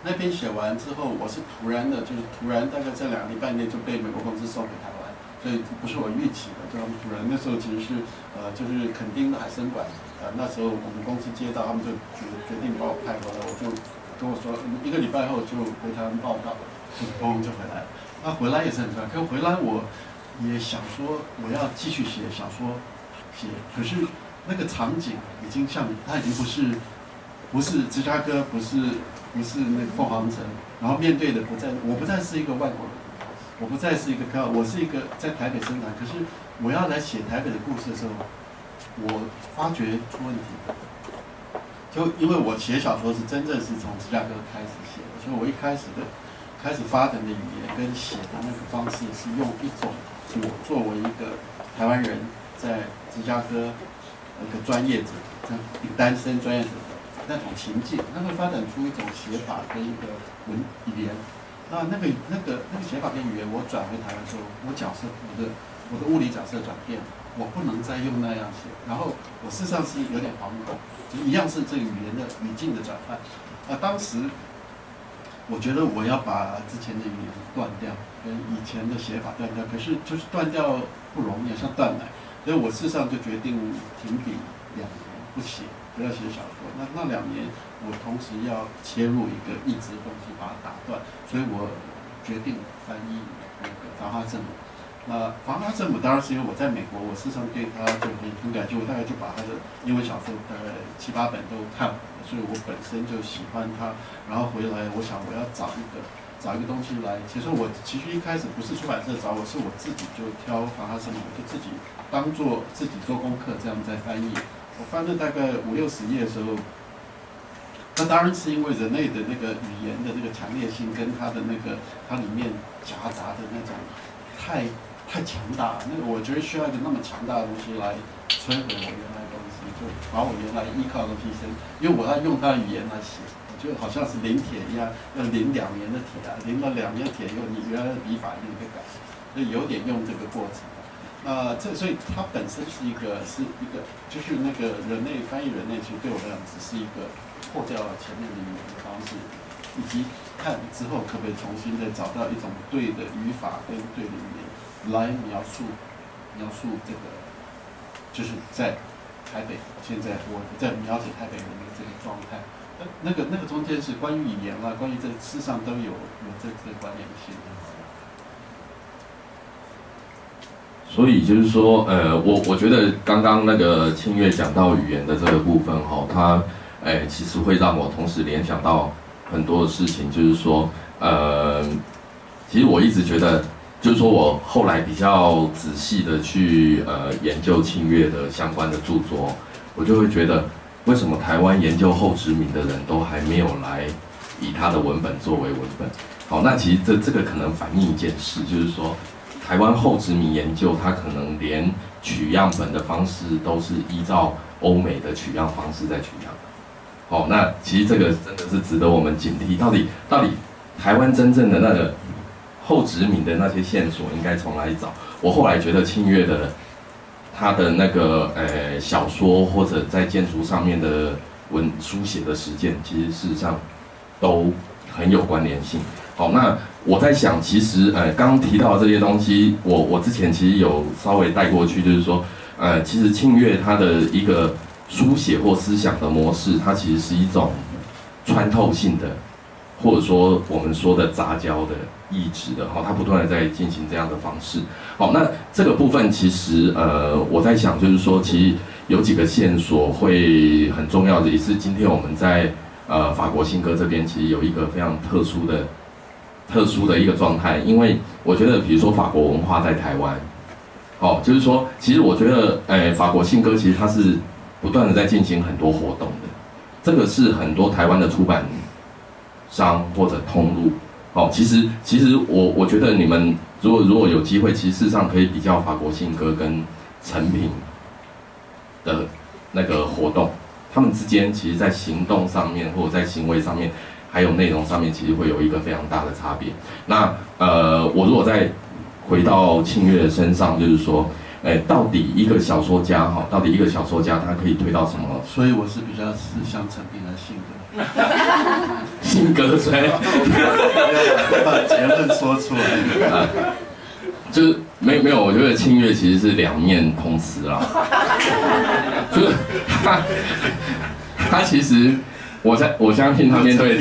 那篇写完之后，我是突然的，就是突然大概在两个礼拜内就被美国公司送给台湾，所以不是我预期的，就他们突然。那时候其实是呃，就是垦丁的海参馆，呃，那时候我们公司接到，他们就决决定把我派回来，我就跟我说，一个礼拜后就回台湾报道，就嘣就回来了。那回来也是很快，可回来我也想说我要继续写小说，写，可是那个场景已经像，它已经不是不是芝加哥，不是。不是那个凤凰城，然后面对的不再，我不再是一个外国人，我不再是一个漂，我是一个在台北生长，可是我要来写台北的故事的时候，我发觉出问题，就因为我写小说是真正是从芝加哥开始写的，所以我一开始的开始发展的语言跟写的那个方式是用一种我作为一个台湾人在芝加哥一个专业者，一个单身专业者。那种情境，它会发展出一种写法跟一个文语言。那那个那个那个写法跟语言，我转回台湾之后，我角色我的我的物理角色转变，我不能再用那样写。然后我事实上是有点惶恐，就一样是这个语言的语境的转换。啊，当时我觉得我要把之前的语言断掉，跟以前的写法断掉，可是就是断掉不容易，像断奶。所以我事实上就决定停笔两年不写。不要写小说，那那两年我同时要切入一个意志的东西，把它打断，所以我决定翻译那个《繁花圣母》。那《繁花圣母》当然是因为我在美国，我事实上对他就很很感兴趣，我大概就把他的英文小说大概七八本都看完了，所以我本身就喜欢他。然后回来，我想我要找一个找一个东西来。其实我其实一开始不是出版社找我，是我自己就挑《繁花圣母》，我就自己当做自己做功课这样在翻译。我翻了大概五六十页的时候，那当然是因为人类的那个语言的那个强烈性，跟它的那个它里面夹杂的那种太太强大，那个我觉得需要一个那么强大的东西来摧毁我原来的东西，就把我原来依靠的东西牺牲，因为我要用它的语言来写，我觉得好像是临帖一样，要临两年的帖啊，临了两年帖以后，你原来的笔法一定会改，所以有点用这个过程。呃，这所以它本身是一个是一个，就是那个人类翻译人类，其实对我来讲只是一个破掉了前面的语言的方式，以及看之后可不可以重新再找到一种对的语法跟对的语言来描述描述这个，就是在台北现在我在描写台北人的这个状态，那那个那个中间是关于语言啦，关于这事实上都有有这这个关联性。 所以就是说，呃，我我觉得刚刚那个清月讲到语言的这个部分哈，它，哎，其实会让我同时联想到很多的事情，就是说，呃，其实我一直觉得，就是说我后来比较仔细的去呃研究清月的相关的著作，我就会觉得，为什么台湾研究后殖民的人都还没有来以他的文本作为文本？好，那其实这这个可能反映一件事，就是说。台湾后殖民研究，它可能连取样本的方式都是依照欧美的取样方式在取样的。好，那其实这个真的是值得我们警惕。到底到底台湾真正的那个后殖民的那些线索应该从哪里找？我后来觉得清月的他的那个呃小说或者在建筑上面的文书写的实践，其实事实上都很有关联性。好，那我在想，其实呃，刚刚提到的这些东西，我我之前其实有稍微带过去，就是说，呃，其实清月它的一个书写或思想的模式，它其实是一种穿透性的，或者说我们说的杂交的意志的，哈，它不断的在进行这样的方式。好，那这个部分其实呃，我在想，就是说，其实有几个线索会很重要的，也是今天我们在呃法国新歌这边，其实有一个非常特殊的。特殊的一个状态，因为我觉得，比如说法国文化在台湾，哦，就是说，其实我觉得，诶，法国信歌其实它是不断的在进行很多活动的，这个是很多台湾的出版商或者通路，哦，其实其实我我觉得你们如果如果有机会，其实事实上可以比较法国信歌跟成品的那个活动，他们之间其实在行动上面或者在行为上面。还有内容上面其实会有一个非常大的差别。那呃，我如果再回到庆月的身上，就是说，哎，到底一个小说家哈，到底一个小说家他可以推到什么？ 所以我是比较是像陈平的性格。 新歌，所以把结论说出来。 啊，就是没没有，我觉得庆月其实是两面通吃啦，就是他他其实我相我相信他面对，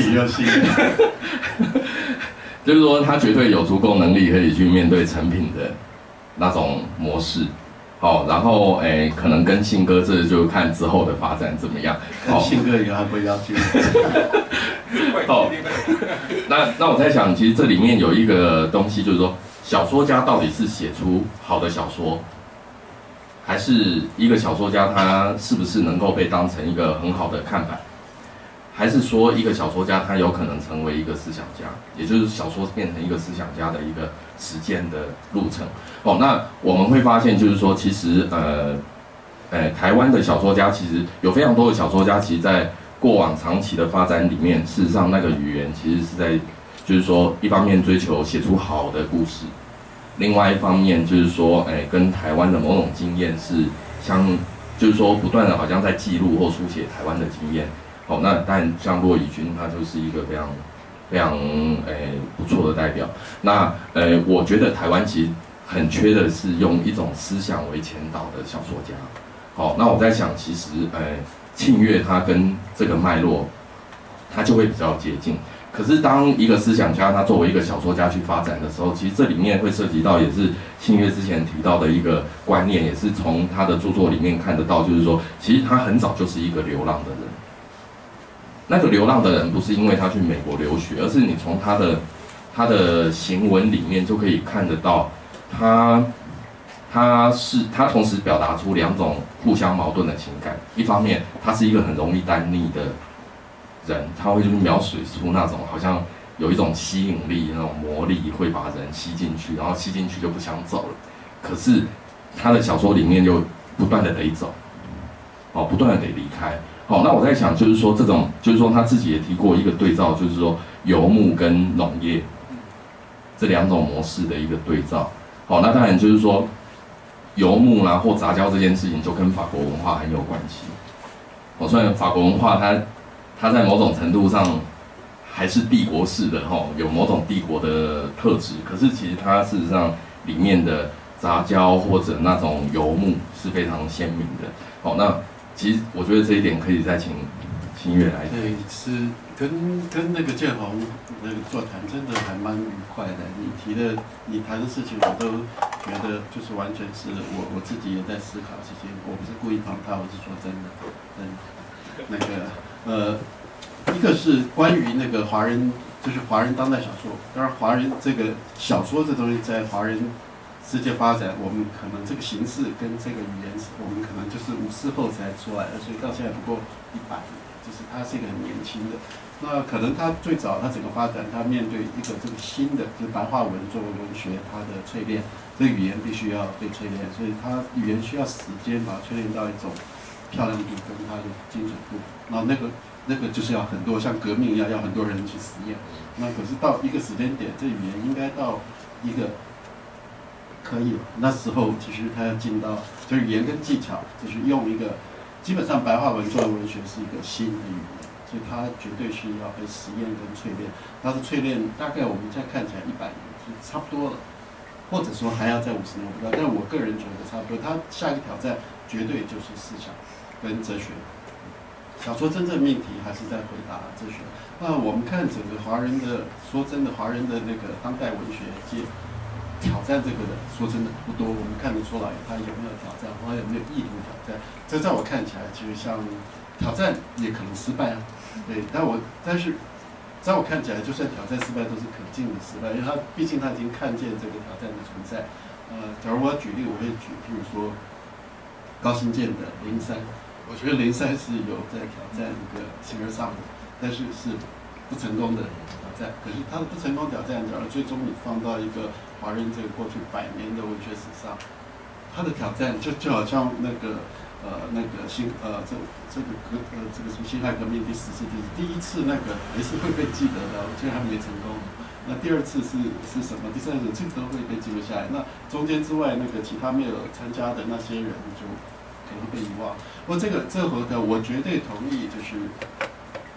就是说他绝对有足够能力可以去面对成品的那种模式。好，然后诶，可能跟信哥这就看之后的发展怎么样。 看信哥以后还会要去。 哦，那那我在想，其实这里面有一个东西，就是说，小说家到底是写出好的小说，还是一个小说家他是不是能够被当成一个很好的看板，还是说一个小说家他有可能成为一个思想家，也就是小说变成一个思想家的一个实践的路程。哦，那我们会发现，就是说，其实呃，呃，台湾的小说家其实有非常多的小说家，其实在过往长期的发展里面，事实上那个语言其实是在，就是说，一方面追求写出好的故事，另外一方面就是说，哎，跟台湾的某种经验是相，就是说不断的好像在记录或书写台湾的经验。好，那当然像骆以军，他就是一个非常非常诶不错的代表。那呃，我觉得台湾其实很缺的是用一种思想为前导的小说家。好，那我在想，其实呃，庆月他跟这个脉络，他就会比较接近。可是当一个思想家他作为一个小说家去发展的时候，其实这里面会涉及到也是庆月之前提到的一个观念，也是从他的著作里面看得到，就是说，其实他很早就是一个流浪的人。那个流浪的人不是因为他去美国留学，而是你从他的他的行文里面就可以看得到，他他是他同时表达出两种互相矛盾的情感。一方面，他是一个很容易单逆的人，他会就是描述出那种好像有一种吸引力、那种魔力，会把人吸进去，然后吸进去就不想走了。可是他的小说里面又不断的得走，哦，不断的得离开。好，那我在想，就是说这种，就是说他自己也提过一个对照，就是说游牧跟农业这两种模式的一个对照。好，那当然就是说游牧啦或杂交这件事情，就跟法国文化很有关系。哦，虽然法国文化它它在某种程度上还是帝国式的哈，有某种帝国的特质，可是其实它事实上里面的杂交或者那种游牧是非常鲜明的。好，那其实我觉得这一点可以再请清月来。 对，是跟跟那个建宏那个座谈真的还蛮愉快的。你提的你谈的事情，我都觉得就是完全是我我自己也在思考这些，我不是故意旁他，我是说真的，嗯，那个呃，一个是关于那个华人，就是华人当代小说。当然，华人这个小说这东西在华人世界发展，我们可能这个形式跟这个语言，我们可能就是五四后才出来的，所以到现在不过一百年，就是它是一个很年轻的。那可能它最早它整个发展，它面对一个这个新的，就是白话文作为文学，它的淬炼，这个语言必须要被淬炼，所以它语言需要时间把它淬炼到一种漂亮度跟它的精准度。然后那个那个就是要很多像革命一样，要很多人去实验。那可是到一个时间点，这语言应该到一个可以了。那时候其实它要进到就是语言跟技巧，就是用一个基本上白话文作为文学是一个新的语言，所以它绝对需要被实验跟淬炼。它的淬炼大概我们现在看起来一百年就差不多了，或者说还要再五十年，我不知道。但我个人觉得差不多。它下一个挑战绝对就是思想跟哲学。小说真正命题还是在回答哲学。那我们看整个华人的，说真的，华人的那个当代文学界挑战这个的，说真的不多。我们看得出来他有没有挑战，或者有没有意图挑战。这在我看起来，其实像挑战也可能失败啊。对，但我但是在我看起来，就算挑战失败，都是可敬的失败，因为他毕竟他已经看见这个挑战的存在。呃，假如我要举例，我会举，譬如说高行健的灵山。我觉得灵山是有在挑战一个形而上的，但是是不成功的挑战。可是他的不成功挑战，假如最终你放到一个华人这个过去百年的文学史上，他的挑战就就好像那个呃那个辛呃这这个革呃这个什么辛亥革命第十次第第一次那个还是会被记得的，我觉得他没成功。那第二次是是什么？第三次这个都会被记录下来。那中间之外，那个其他没有参加的那些人就可能被遗忘。不过这个这个回头，我绝对同意，就是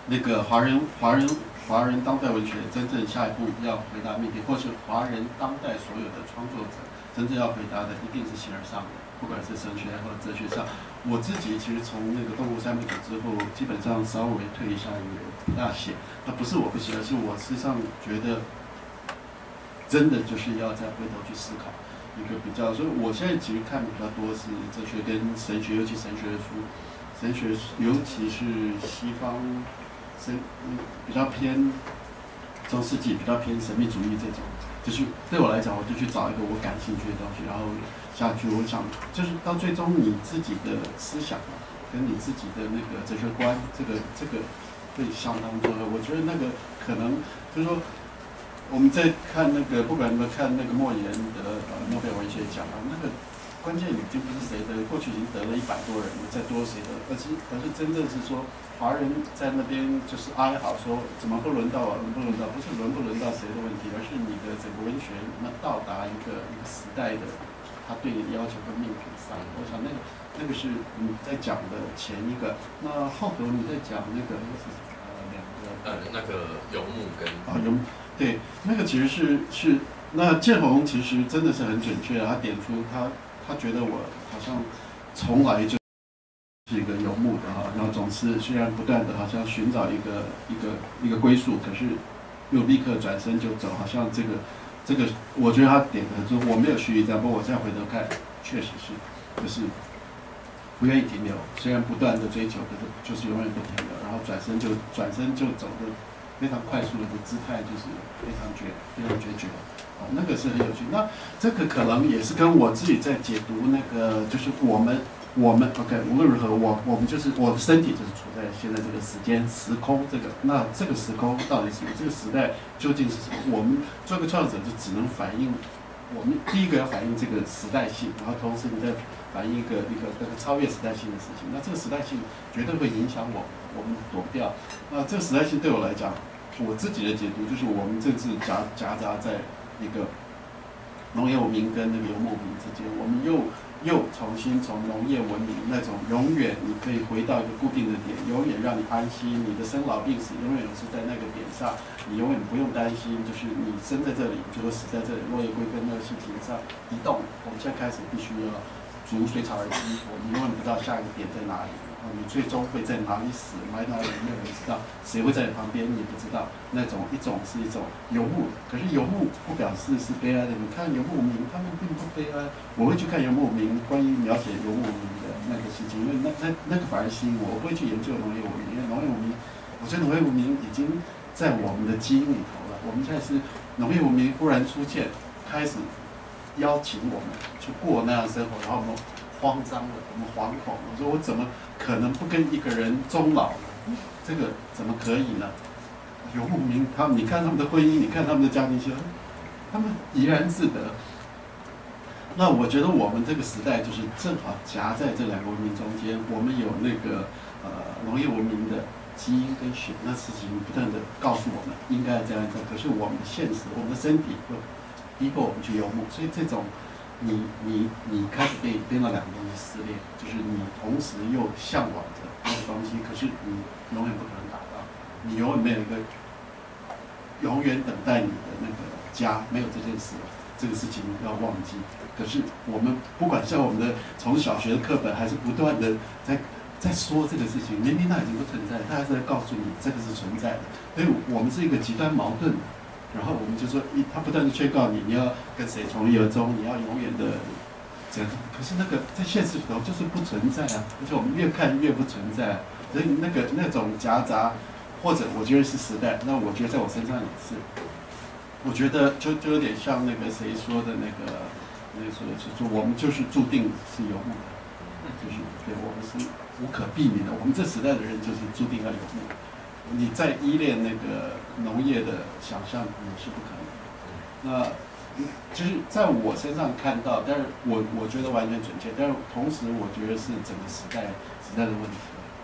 那个华人华人华人当代文学真正下一步要回答命题，或是华人当代所有的创作者真正要回答的，一定是形而上的，不管是神学或者哲学上。我自己其实从那个东吴三部曲之后，基本上稍微退一下也不大写。那不是我不写，而是我实际上觉得，真的就是要再回头去思考一个比较。所以我现在其实看的比较多是哲学跟神学，尤其神学的书，神学尤其是西方神比较偏中世纪，比较偏神秘主义这种。就是对我来讲，我就去找一个我感兴趣的东西，然后下去。我想，就是到最终你自己的思想跟你自己的那个哲学观，这个这个会相当重要。我觉得那个可能就是说，我们在看那个，不管你们看那个莫言得呃诺贝尔文学奖啊，那个关键已经不是谁得，过去已经得了一百多人了，再多谁得，而是而是真正是说。华人在那边就是哀嚎说，怎么不轮到我，轮不轮到？不是轮不轮到谁的问题，而是你的整个文学能到达一个一个时代的他对你的要求跟命题上。我想那个那个是你在讲的前一个，那后头你在讲那个是呃两个呃那个游牧跟啊游对那个其实是是那建宏其实真的是很准确的，他点出他他觉得我好像从来就是一个游牧的哈，然后总是虽然不断的好像寻找一个一个一个归宿，可是又立刻转身就走，好像这个这个，我觉得他点的就是我没有虚一张，不过我现在回头看，确实是就是不愿意停留，虽然不断的追求，可是就是永远不停留，然后转身就转身就走的非常快速的姿态，就是非常绝非常决绝。哦，那个是很有趣。那这个可能也是跟我自己在解读那个，就是我们。我们 OK， 无论如何，我我们就是我的身体就是处在现在这个时间时空这个，那这个时空到底是什么？这个时代究竟是什么？我们做个创作者就只能反映，我们第一个要反映这个时代性，然后同时你再反映一个一个那个超越时代性的事情。那这个时代性绝对会影响我们，我们躲不掉。那这个时代性对我来讲，我自己的解读就是我们这次夹夹杂在一个农业文明跟那个游牧文明之间，我们又。又重新从农业文明那种永远你可以回到一个固定的点，永远让你安心，你的生老病死永远是在那个点上，你永远不用担心，就是你生在这里就会死在这里，落叶归根那个事情上移动。我们现在开始必须要逐水草而居，我们永远不知道下一个点在哪里，啊，你最终会在哪里死，埋哪里没有人知道，谁会在你旁边你不知道。那种一种是一种游牧，可是游牧不表示是悲哀的。你看游牧民，他们并不悲哀。我会去看游牧民关于描写游牧民的那个事情，因为那那那个反而吸引我。我不会去研究农业文明，因为农业文明，我觉得农业文明已经在我们的基因里头了。我们现在是农业文明忽然出现，开始邀请我们去过那样的生活，然后我们慌张了，我们惶恐。我说我怎么可能不跟一个人终老呢？这个怎么可以呢？游牧民，他们你看他们的婚姻，你看他们的家庭生活，他们怡然自得。那我觉得我们这个时代就是正好夹在这两个文明中间，我们有那个呃农业文明的基因跟血，那事情不断的告诉我们应该这样做，可是我们的现实，我们的身体会逼迫我们去游牧，所以这种你你你开始被被那两个东西撕裂，就是你同时又向往着那个东西，可是你永远不可能达到，你永远没有一个。永远等待你的那个家，没有这件事，这个事情要忘记。可是我们不管像我们的从小学的课本，还是不断的在在说这个事情，明明它已经不存在，它还是在告诉你这个是存在的。所以我们是一个极端矛盾的。然后我们就说，一他不断的劝告你，你要跟谁从一而终，你要永远的这样。可是那个在现实里头就是不存在啊，而且我们越看越不存在、啊，所以那个那种夹杂。或者我觉得是时代，那我觉得在我身上也是。我觉得就就有点像那个谁说的那个，那个说是说我们就是注定是游牧的，就是对我们是无可避免的。我们这时代的人就是注定要游牧。你再依恋那个农业的想象也是不可能。那就是在我身上看到，但是我我觉得完全准确，但是同时我觉得是整个时代时代的问题。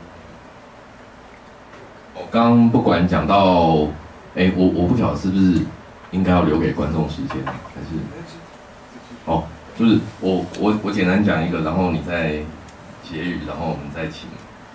我刚刚不管讲到，哎，我我不晓得是不是应该要留给观众时间，还是，哦，就是我我我简单讲一个，然后你再结语，然后我们再请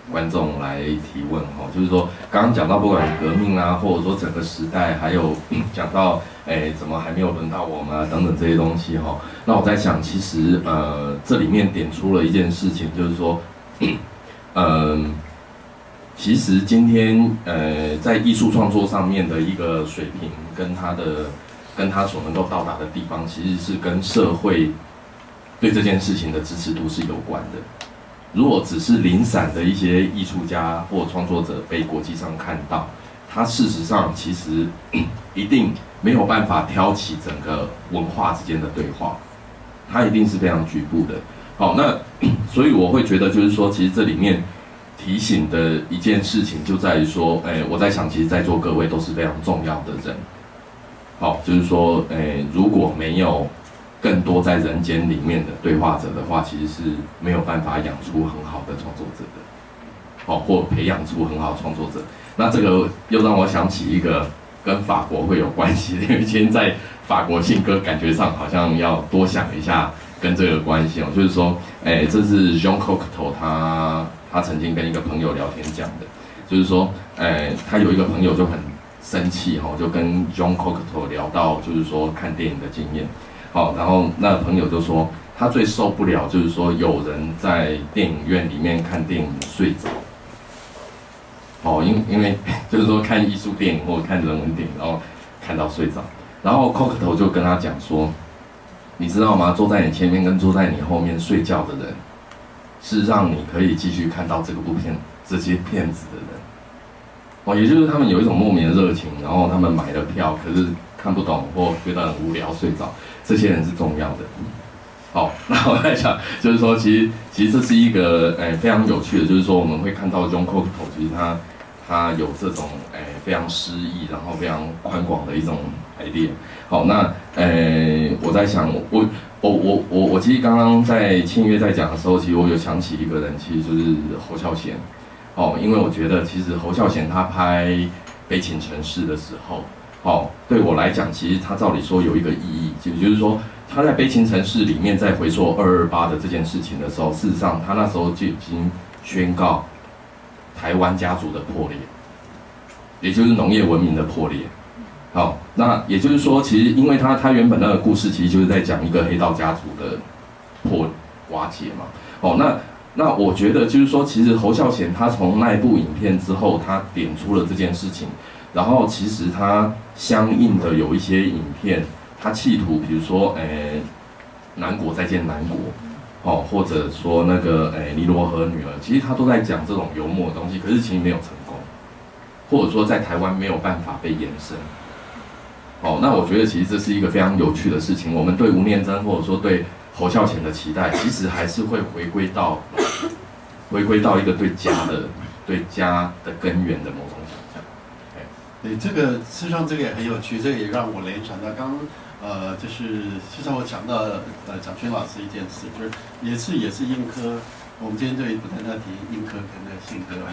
观众来提问哈，就是说刚刚讲到不管革命啊，或者说整个时代，还有讲到哎怎么还没有轮到我们啊等等这些东西哈，那我在想，其实呃这里面点出了一件事情，就是说，嗯、呃，其实今天呃在艺术创作上面的一个水平跟他的跟他所能够到达的地方，其实是跟社会对这件事情的支持度是有关的。如果只是零散的一些艺术家或创作者被国际上看到，他事实上其实一定没有办法挑起整个文化之间的对话，他一定是非常局部的。好，那所以我会觉得就是说，其实这里面提醒的一件事情就在于说，哎，我在想，其实在座各位都是非常重要的人。好，就是说，哎，如果没有更多在人间里面的对话者的话，其实是没有办法养出很好的创作者的，好，或培养出很好的创作者。那这个又让我想起一个跟法国会有关系的，因为今天在法国信鸽，感觉上好像要多想一下跟这个关系哦。就是说，哎，这是 Jean Cocteau 他他曾经跟一个朋友聊天讲的，就是说，哎，他有一个朋友就很生气哈，就跟 Jean Cocteau 聊到，就是说看电影的经验。好，然后那朋友就说，他最受不了就是说有人在电影院里面看电影睡着。哦，因因为就是说看艺术电影或者看人文电影，然后看到睡着。然后 Cocteau 就跟他讲说，你知道吗？坐在你前面跟坐在你后面睡觉的人，是让你可以继续看到这个部片这些片子的人。哦，也就是他们有一种莫名的热情，然后他们买了票，可是看不懂或觉得很无聊睡着。这些人是重要的。好，那我在想，就是说，其实其实这是一个诶、呃、非常有趣的，就是说我们会看到 Jean Cocteau 其实他他有这种诶、呃、非常诗意，然后非常宽广的一种 idea。好，那诶、呃、我在想，我我我我我其实刚刚在庆月在讲的时候，其实我有想起一个人，其实就是侯孝贤。哦，因为我觉得其实侯孝贤他拍《悲情城市》的时候。哦，对我来讲，其实他照理说有一个意义，也就是说，他在《悲情城市》里面在回溯二二八的这件事情的时候，事实上他那时候就已经宣告台湾家族的破裂，也就是农业文明的破裂。好，那也就是说，其实因为他他原本那个故事其实就是在讲一个黑道家族的破瓦解嘛。哦，那那我觉得就是说，其实侯孝贤他从那一部影片之后，他点出了这件事情。然后其实它相应的有一些影片，它企图比如说，诶，南国再见南国，哦，或者说那个诶尼罗河女儿，其实它都在讲这种幽默的东西，可是其实没有成功，或者说在台湾没有办法被延伸。哦，那我觉得其实这是一个非常有趣的事情。我们对吴念真或者说对侯孝贤的期待，其实还是会回归到回归到一个对家的对家的根源的某种想象。 对，这个事实上这个也很有趣，这个也让我联想到刚刚呃，就是事实上我想到呃蒋勋老师一件事，就是也是也是英科，我们今天这里不太在提英科跟那个信科，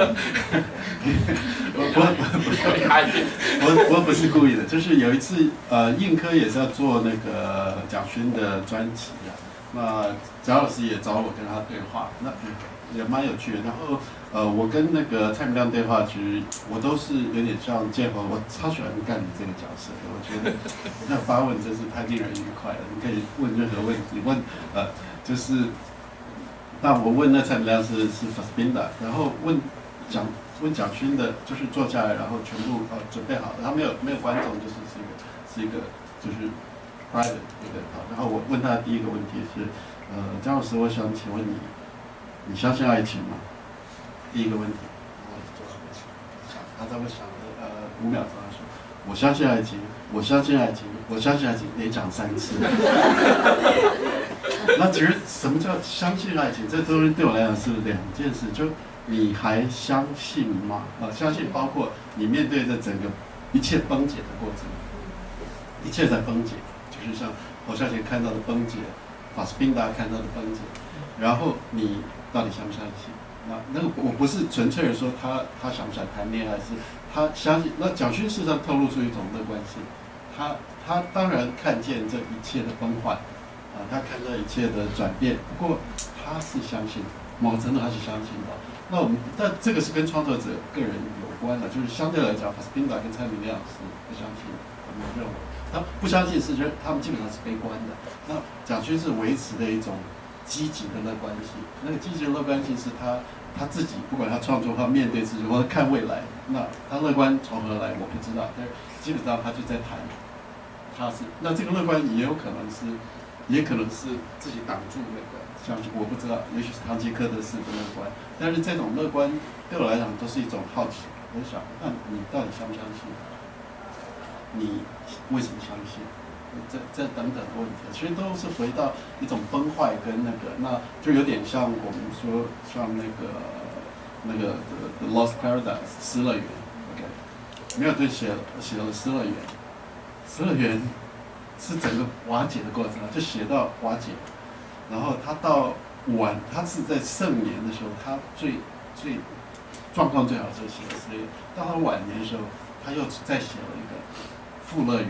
我我我我我不是故意的，就是有一次呃英科也是要做那个蒋勋的专辑啊，那蒋老师也找我跟他对话，那也蛮有趣的，然后。呃，我跟那个蔡明亮对话，其实我都是有点像建宏，我超喜欢干你这个角色的，我觉得那发问真是太令人愉快了。你可以问任何问题，问呃，就是那我问那蔡明亮是是 Fassbinder， 然后问蒋问蒋勋的，就是坐下来，然后全部呃准备好了，他没有没有观众，就是是一个是一个就是 private 对不对？好，然后我问他的第一个问题是，呃，姜老师，我想请问你，你相信爱情吗？第一个问题，我做什么想？他在我想了呃五秒钟，他说：“我相信爱情，我相信爱情，我相信爱情。”连讲三次。那其实什么叫相信爱情？这东西对我来讲是两件事，就你还相信吗？啊，相信包括你面对着整个一切崩解的过程，一切在崩解，就是像侯孝贤看到的崩解，法斯宾达看到的崩解，然后你到底相不相信？那那个我不是纯粹的说他他想不想谈恋爱，是他相信。那蒋勋事实上透露出一种乐观性，他他当然看见这一切的崩坏，啊，他看到一切的转变。不过他是相信，某程度他是相信的。 那我们但这个是跟创作者个人有关的，就是相对来讲，法斯宾达跟蔡明亮是不相信，我们认为他不相信是觉得他们基本上是悲观的。那蒋勋是维持的一种积极的乐观性，那个积极的乐观性是他他自己不管他创作，他面对自己或者看未来，那他乐观从何来我不知道，但是基本上他就在谈，他是那这个乐观也有可能是，也可能是自己挡住那个。像我不知道，也许是堂吉诃德式的乐观，但是这种乐观对我来讲都是一种好奇。我想，那你到底相不相信？你为什么相信？这这等等的问题，其实都是回到一种崩坏跟那个，那就有点像我们说像那个那个 The Lost Paradise 失乐园 ，OK， 没有对写写了失乐园，失乐园是整个瓦解的过程，就写到瓦解。然后他到晚，他是在盛年的时候，他最最状况最好的时候写的是，到他晚年的时候，他又再写了一个富乐园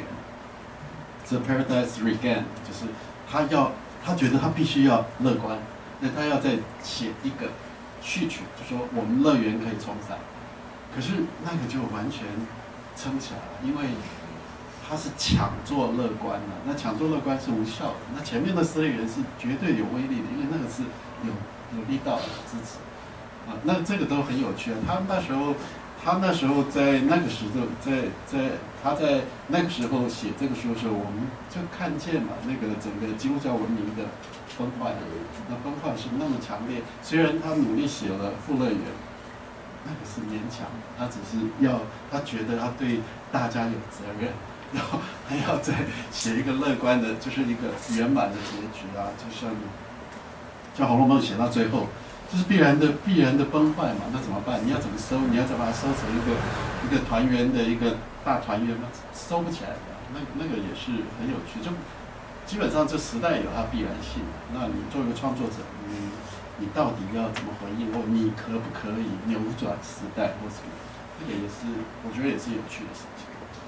，The Paradise Regained， 就是他要他觉得他必须要乐观，那他要再写一个序曲，就说我们乐园可以重返，可是那个就完全撑起来了，因为。他是抢做乐观的，那抢做乐观是无效的。那前面的失乐园是绝对有威力的，因为那个是有有力道的支持啊。那这个都很有趣啊。他那时候，他那时候在那个时候，在在他在那个时候写这个书的时候，我们就看见嘛，那个整个基督教文明的崩坏，那崩坏是那么强烈。虽然他努力写了富乐园，那个是勉强，他只是要他觉得他对大家有责任。然后还要再写一个乐观的，就是一个圆满的结局啊，就像像《红楼梦》写到最后，就是必然的必然的崩坏嘛，那怎么办？你要怎么收？你要怎么把它收成一个一个团圆的一个大团圆吗？收不起来的，那那个也是很有趣。就基本上这时代有它必然性，那你作为一个创作者，你你到底要怎么回应，或你可不可以扭转时代或什么？这个也是我觉得也是有趣的事情。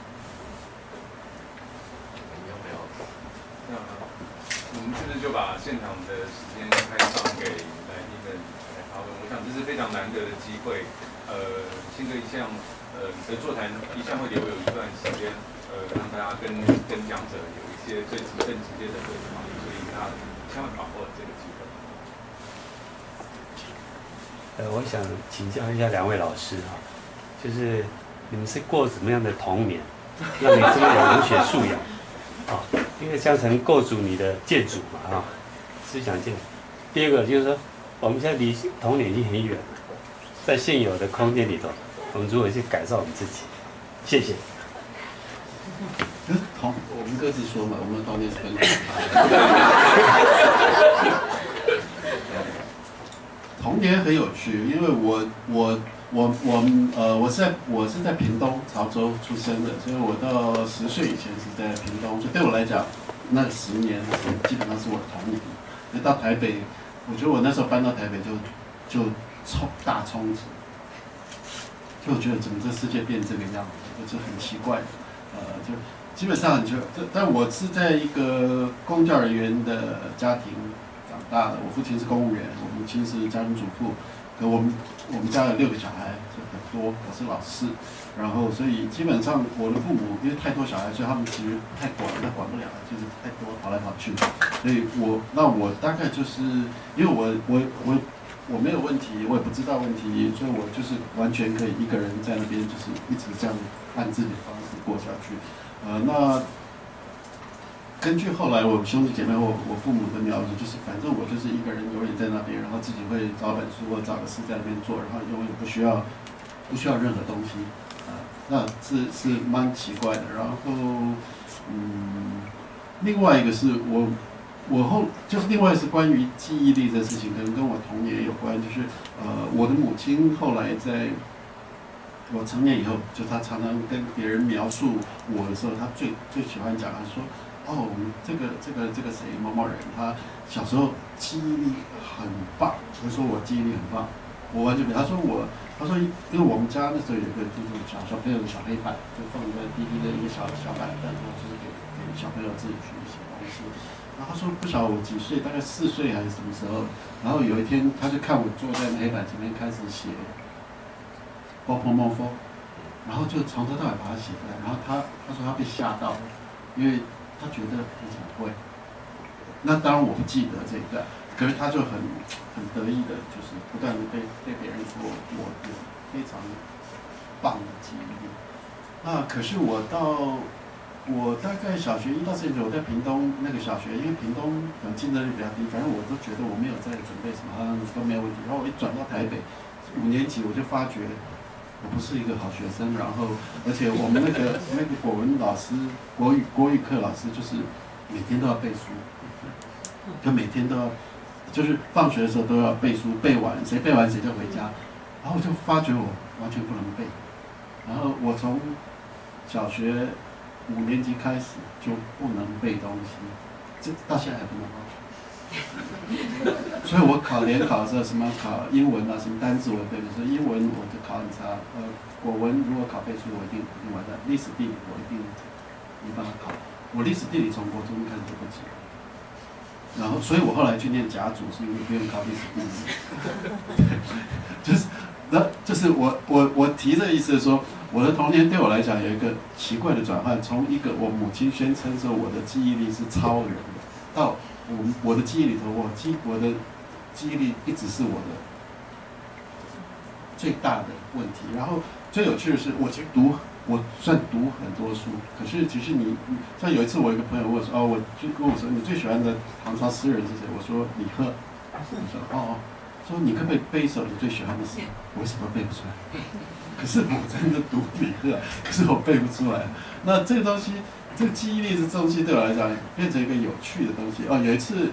那我们是不是就把现场的时间开放给来宾们来讨论？我想这是非常难得的机会。呃，新的一项呃的座谈一向会留有一段时间，呃，让大家跟跟讲者有一些最更直接的对话，所以大家千万把握这个机会。 呃，我想请教一下两位老师哈，就是你们是过怎么样的童年，让你这么有文学素养？啊，因为江城构筑你的建筑嘛，啊，思想建筑。第二个就是说，我们现在离童年已经很远了，在现有的空间里头，我们如何去改造我们自己？谢谢。 童，我们各自说嘛，我们的童年是分开。童年很有趣，因为我我。我我呃，我是在我是在屏东潮州出生的，所以我到十岁以前是在屏东，所以对我来讲，那十年基本上是我的童年。所以到台北，我觉得我那时候搬到台北就就冲大冲击，就我觉得整个世界变这个样子，就是很奇怪的，呃，就基本上就但我是在一个公教人员的家庭长大的，我父亲是公务员，我母亲是家庭主妇。可我们我们家有六个小孩，就很多，我是老四，然后所以基本上我的父母因为太多小孩，所以他们其实不太管，那管不了，就是太多跑来跑去，所以我那我大概就是因为我我我我没有问题，我也不知道问题，所以我就是完全可以一个人在那边就是一直这样按自己的方式过下去，呃那。根据后来我兄弟姐妹或我父母的描述，就是反正我就是一个人永远在那边，然后自己会找本书或找个事在那边做，然后永远不需要不需要任何东西，啊、呃，那是是蛮奇怪的。然后，嗯，另外一个是我我后就是另外是关于记忆力这事情，可能跟我童年有关，就是呃我的母亲后来在我成年以后，就她常常跟别人描述我的时候，她最最喜欢讲，她说。哦，我们这个这个这个谁某某人，他小时候记忆力很棒。他说我记忆力很棒，我完全没。他说我，他说因为我们家那时候有个就是小小朋友的小黑板，就放在滴滴的一个小小板凳，然后就是给给小朋友自己去写东西。 然后他说不晓得我几岁，大概四岁还是什么时候。然后有一天，他就看我坐在那黑板前面开始写《波泼莫夫》，然后就从头到尾把它写出来。然后他他说他被吓到了，因为他觉得我怎么会？那当然我不记得这一段，可是他就很很得意的，就是不断的被被别人说我有非常棒的记忆力。那可是我到我大概小学一到四年级，我在屏东那个小学，因为屏东可能竞争力比较低，反正我都觉得我没有在准备什么，好像都没有问题。然后我一转到台北五年级，我就发觉我不是一个好学生，然后而且我们那个那个国文老师，国语国语课老师就是每天都要背书，就每天都要，就是放学的时候都要背书，背完谁背完谁就回家。然后我就发觉我完全不能背，然后我从小学五年级开始就不能背东西，这到现在还不能背。所以我考联考的时候，什么考英文啊，什么单字我背不出，英文我就考很差，呃，国文如果考背书我一定一定完蛋，历史地理我一定没办法考，我历史地理从国中开始就不及。然后，所以我后来去念甲组，是因为不用考历史地理，就是，那就是我我我提这意思是说，我的童年对我来讲有一个奇怪的转换，从一个我母亲宣称说我的记忆力是超人的，到我我的记忆里头，我记我的记忆力一直是我的最大的问题。然后最有趣的是，我其实读。我算读很多书，可是其实你像有一次我一个朋友问我说，哦，我就跟我说你最喜欢的唐朝诗人是谁？我说李贺。我说哦，说你可不可以背一首你最喜欢的诗？我为什么背不出来？可是我真的读李贺，可是我背不出来。那这个东西，这个记忆力这东西对我来讲变成一个有趣的东西。哦，有一次。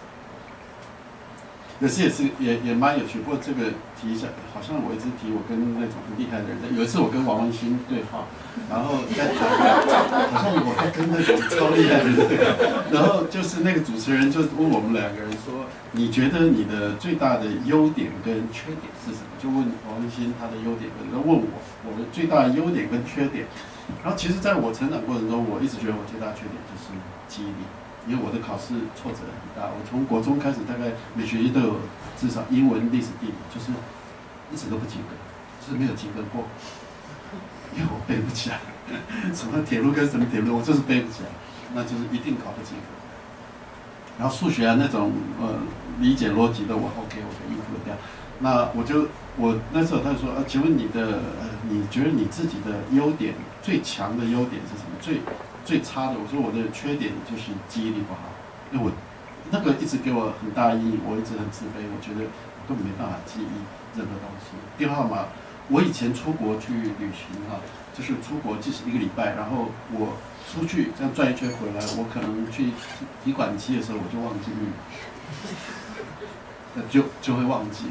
有时也是也也蛮有趣，不过这个提一下，好像我一直提我跟那种很厉害的人，有一次我跟王文兴对话，然后在谈，好像我在跟那种超厉害的人对话，然后就是那个主持人就问我们两个人说，你觉得你的最大的优点跟缺点是什么？就问王文兴他的优点，然后问我我的最大的优点跟缺点。然后其实在我成长过程中，我一直觉得我最大的缺点就是记忆力。因为我的考试挫折很大，我从国中开始，大概每学期都有至少英文、历史、地理，就是一直都不及格，就是没有及格过，因为我背不起来，什么铁路跟什么铁路，我就是背不起来，那就是一定考不及格。然后数学啊那种呃理解逻辑的我 OK， 我可以应付得掉。那我就我那时候他就说啊，请问你的呃，你觉得你自己的优点最强的优点是什么？最最差的，我说我的缺点就是记忆力不好，因为我那个一直给我很大的阴影，我一直很自卑，我觉得我根本没办法记忆任何东西。电话号码，我以前出国去旅行哈、啊，就是出国即使一个礼拜，然后我出去这样转一圈回来，我可能去提款机的时候我就忘记密码，就就会忘记。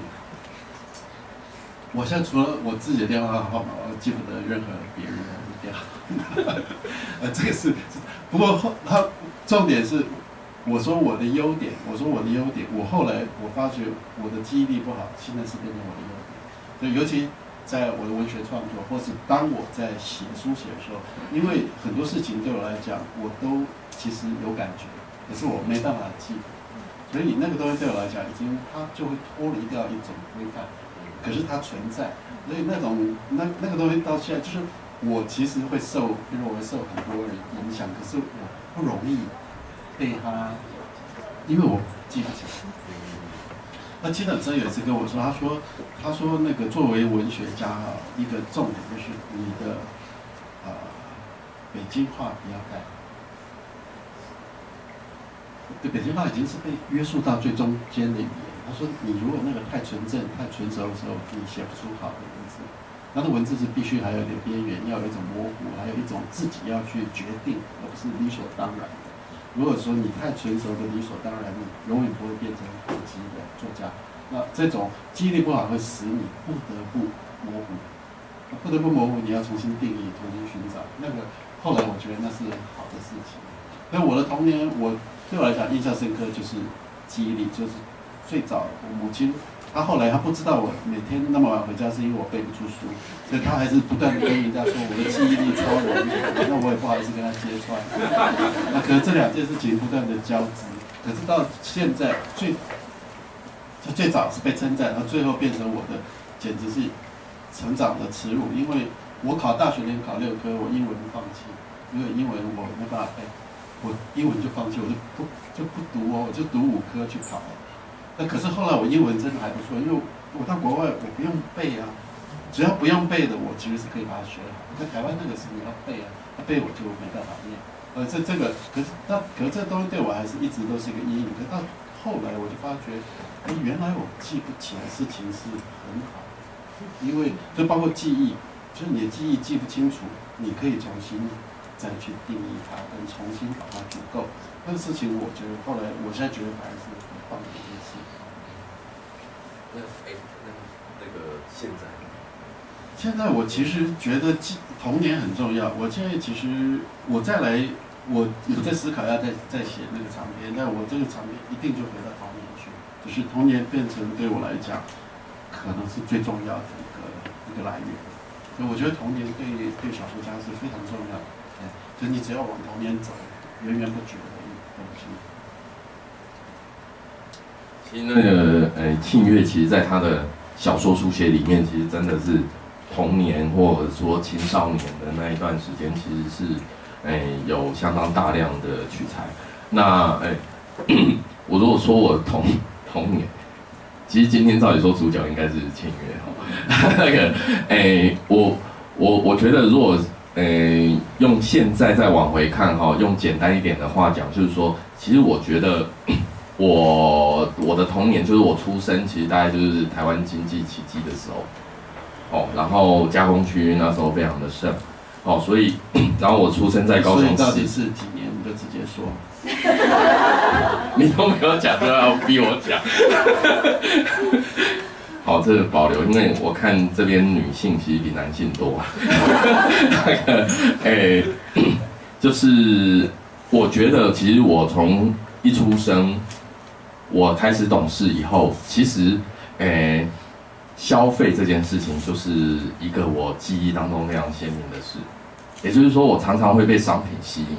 我现在除了我自己的电话号码，我记不得任何别人的电话。呃，这个是，不过后他重点是，我说我的优点，我说我的优点，我后来我发觉我的记忆力不好，现在是变成我的优点。所以尤其在我的文学创作，或是当我在写书写的时候，因为很多事情对我来讲，我都其实有感觉，可是我没办法记，所以那个东西对我来讲，已经它就会脱离掉一种规范，可是它存在，所以那种那那个东西到现在就是。我其实会受，比如我会受很多人影响，可是我不容易被他，因为我记不起来。那金等真有一次跟我说，他说，他说那个作为文学家哈，一个重点就是你的呃北京话不要带。对，北京话已经是被约束到最中间的语言。他说，你如果那个太纯正、太纯熟的时候，你写不出好的文字。他的文字是必须还有一点边缘，要有一种模糊，还有一种自己要去决定，而不是理所当然的。如果说你太成熟的理所当然，你永远不会变成普及的作家。那这种记忆力不好会使你不得不模糊，不得不模糊，你要重新定义，重新寻找。那个后来我觉得那是好的事情。所以我的童年，我对我来讲印象深刻就是记忆力，就是最早我母亲他后来他不知道我每天那么晚回家是因为我背不出书，所以他还是不断的跟人家说我的记忆力超人，那我也不好意思跟他揭穿。那可是这两件事情不断的交织，可是到现在最，就最早是被称赞，然后最后变成我的，简直是成长的耻辱，因为我考大学连考六科，我英文放弃，因为英文我没办法背，我英文就放弃，我就不就不读哦，我就读五科去考。那可是后来我英文真的还不错，因为我到国外我不用背啊，只要不用背的我其实是可以把它学好。在台湾那个是你要背啊，背我就没办法念。呃，这这个可是那可是这个东西对我还是一直都是一个阴影。可是到后来我就发觉，哎，原来我记不起来事情是很好，因为就包括记忆，就是你的记忆记不清楚，你可以重新再去定义它，跟重新把它组构。那个事情我觉得后来我现在觉得反而是很棒的一件事。 那哎，那那个现在， 现在我其实觉得记童年很重要。我现在其实我再来，我有在思考要再再写那个长篇，但我这个长篇一定就回到童年去，就是童年变成对我来讲，可能是最重要的一个一个来源。所以我觉得童年对对小说家是非常重要的。哎，就你只要往童年走，源源不绝的东西。 其实那个呃，庆岳其实在他的小说书写里面，其实真的是童年或者说青少年的那一段时间，其实是哎有相当大量的取材。那哎，我如果说我童童年，其实今天照理说主角应该是庆岳哈。那个哎，我我我觉得如果呃用现在再往回看哈，用简单一点的话讲，就是说，其实我觉得。我我的童年就是我出生，其实大概就是台湾经济起鸡的时候，哦，然后加工区那时候非常的盛，哦，所以然后我出生在高雄市。所以到底是几年？你就直接说。 你都没有讲，就要逼我讲。好，这个保留，因为我看这边女性其实比男性多。那个，哎，就是我觉得其实我从一出生。我开始懂事以后，其实，诶，消费这件事情就是一个我记忆当中非常鲜明的事。也就是说，我常常会被商品吸引。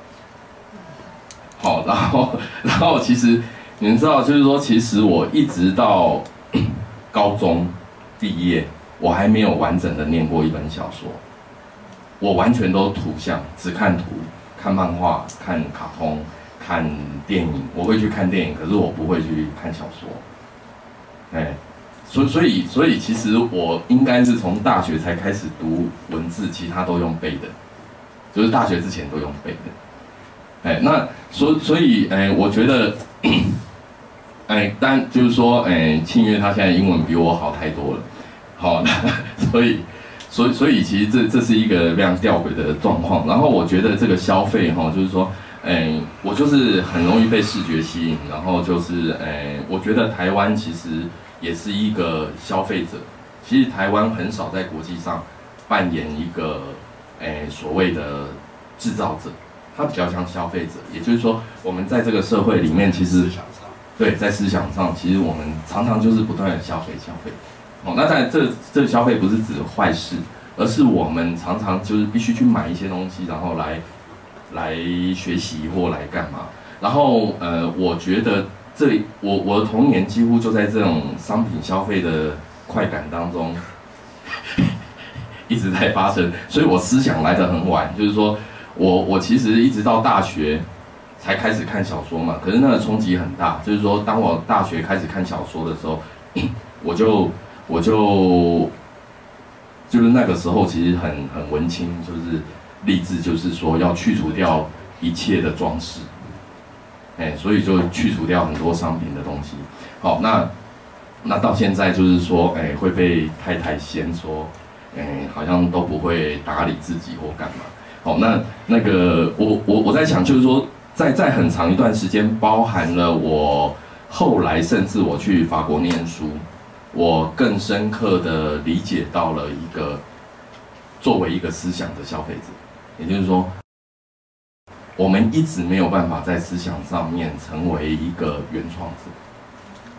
好，然后，然后其实你们知道，就是说，其实我一直到高中毕业，我还没有完整的念过一本小说。我完全都图像，只看图，看漫画，看卡通。看电影，我会去看电影，可是我不会去看小说。哎，所以所以所以，其实我应该是从大学才开始读文字，其他都用背的，就是大学之前都用背的。哎，那所所以哎，我觉得，哎，但就是说，哎，庆岳他现在英文比我好太多了。好，所以所以所以，其实这这是一个非常吊诡的状况。然后我觉得这个消费哈，就是说。哎，我就是很容易被视觉吸引，然后就是哎，我觉得台湾其实也是一个消费者。其实台湾很少在国际上扮演一个哎所谓的制造者，它比较像消费者。也就是说，我们在这个社会里面，其实对在思想上，其实我们常常就是不断的消费消费。哦，那当然这这个消费不是指坏事，而是我们常常就是必须去买一些东西，然后来。来学习或来干嘛？然后呃，我觉得这我我的童年几乎就在这种商品消费的快感当中一直在发生，所以我思想来得很晚。就是说我我其实一直到大学才开始看小说嘛，可是那个冲击很大。就是说，当我大学开始看小说的时候，我就我就就是那个时候其实很很文青，就是。立志就是说要去除掉一切的装饰，哎，所以就去除掉很多商品的东西。好，那那到现在就是说，哎，会被太太嫌说，哎，好像都不会打理自己或干嘛。好，那那个我我我在想，就是说，在在很长一段时间，包含了我后来甚至我去法国念书，我更深刻的理解到了一个作为一个思想的消费者。也就是说，我们一直没有办法在思想上面成为一个原创者。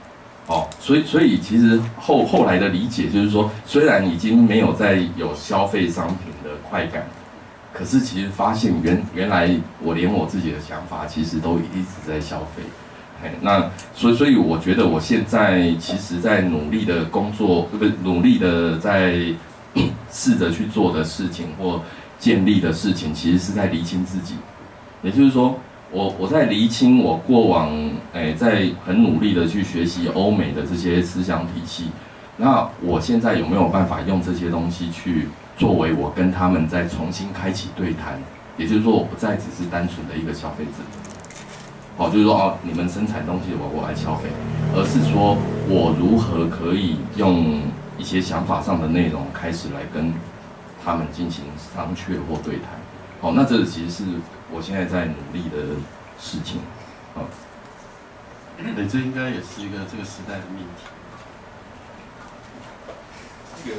哦，所以所以其实后后来的理解就是说，虽然已经没有再有消费商品的快感，可是其实发现原原来我连我自己的想法其实都一直在消费。哎，那所以所以我觉得我现在其实在努力的工作，不是努力的在试着去做的事情或建立的事情，其实是在厘清自己，也就是说。我我在厘清我过往，诶，在很努力的去学习欧美的这些思想体系，那我现在有没有办法用这些东西去作为我跟他们再重新开启对谈？也就是说，我不再只是单纯的一个消费者，哦，就是说哦，你们生产东西我我来消费，而是说我如何可以用一些想法上的内容开始来跟他们进行商榷或对谈。好，那这其实是我现在在努力的事情。好， 对，这应该也是一个这个时代的命题。 这个，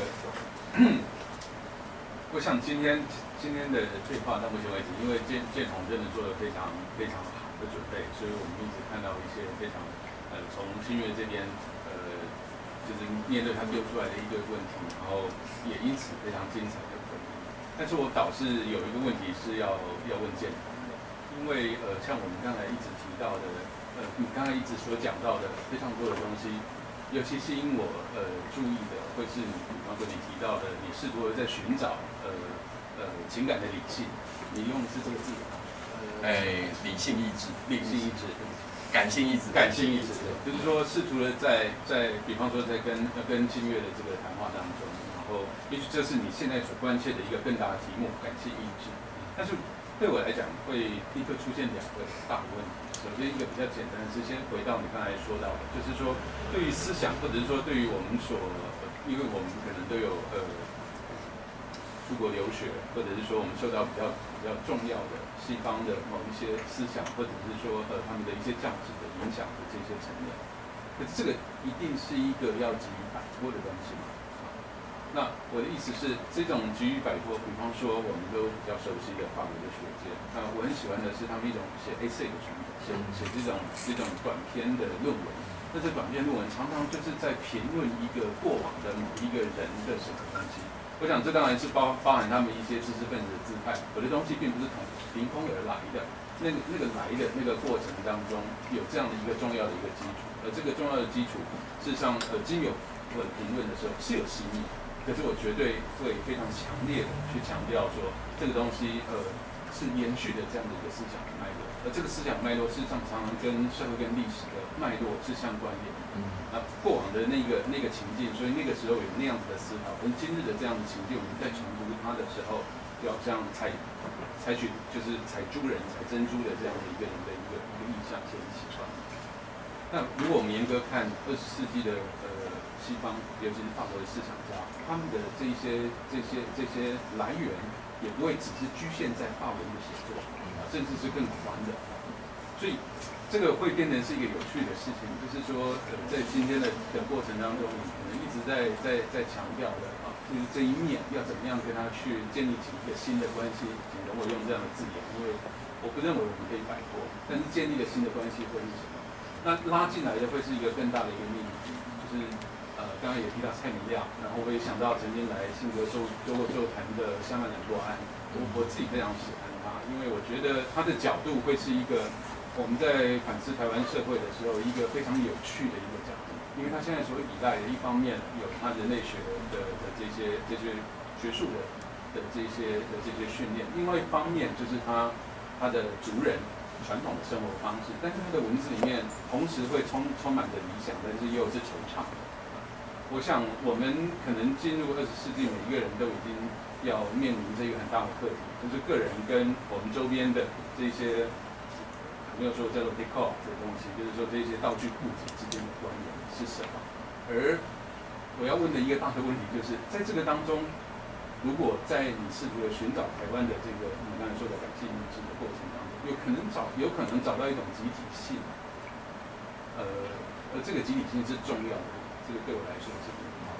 我想今天今天的对话到目前为止，因为建建宏真的做了非常非常好的准备，所以我们一直看到一些非常呃从新月这边呃就是面对他丢出来的一堆问题，然后也因此非常精彩的回应。但是我倒是有一个问题是要要问建宏的，因为呃像我们刚才一直提到的，呃你刚才一直所讲到的非常多的东西，尤其是因我呃注意的会是你，比方说你提到的，你试图的在寻找呃呃情感的理性，你用的是这个字， 呃，哎，理性意志， 理性意志， 感性意志， 感性意志，就是说试图的在在比方说在跟跟清月的这个谈话当中。也许这是你现在所关切的一个更大的题目，感性意志。但是对我来讲，会立刻出现两个大的问题。首先，一个比较简单的是，先回到你刚才说到的，就是说对于思想，或者是说对于我们所，因为我们可能都有呃出国留学，或者是说我们受到比较比较重要的西方的某一些思想，或者是说呃他们的一些价值的影响的这些层面，可是这个一定是一个要急于摆脱的东西嘛？那我的意思是，这种急于摆脱，比方说我们都比较熟悉的法国的学界，那我很喜欢的是他们一种写 essay 的传统，写写这种这种短篇的论文。那这短篇论文常常就是在评论一个过往的某一个人的什么东西。我想这当然是包包含他们一些知识分子的姿态，有的东西并不是从凭空而来的，那个那个来的那个过程当中有这样的一个重要的一个基础，而这个重要的基础，事实上呃经由我的评论的时候是有新意。可是我绝对会非常强烈的去强调说，这个东西呃是延续的这样的一个思想的脉络，而这个思想脉络事实上常常跟社会跟历史的脉络是相关联的。那过往的那个那个情境，所以那个时候有那样子的思考，跟今日的这样的情境，我们在重读它的时候，就要这样采采取就是采珠人、采珍珠的这样的一个人的一个一个意象先起床。那如果我们严格看二十世纪的呃。西方，尤其是法国的思想家，他们的这些、这些、这些来源，也不会只是局限在法文的写作，甚至是更宽的。所以，这个会变成是一个有趣的事情，就是说，呃，在今天的的过程当中，你可能一直在在在强调的啊，就是这一面要怎么样跟他去建立起一个新的关系。请容我用这样的字眼，因为我不认为我们可以摆脱，但是建立了新的关系会是什么？那拉进来的会是一个更大的一个命题，就是。呃，刚刚也提到蔡明亮，然后我也想到曾经来信格周周过座谈的夏曼兰多安，我我自己非常喜欢他，因为我觉得他的角度会是一个我们在反思台湾社会的时候一个非常有趣的一个角度，因为他现在所依赖的一方面有他人类学的的这些这些学术的的这些的这些训练，另外一方面就是他他的族人传统的生活方式，但是他的文字里面同时会充充满着理想，但是又是惆怅。我想，我们可能进入二十世纪，每一个人都已经要面临这个很大的课题，就是个人跟我们周边的这些，没有说叫做 decor 这个东西，就是说这些道具布置之间的关联是什么？而我要问的一个大的问题，就是在这个当中，如果在你试图的寻找台湾的这个你刚才说的感性意志的过程当中，有可能找有可能找到一种集体性，呃，而这个集体性是重要的。这个对我来说是很好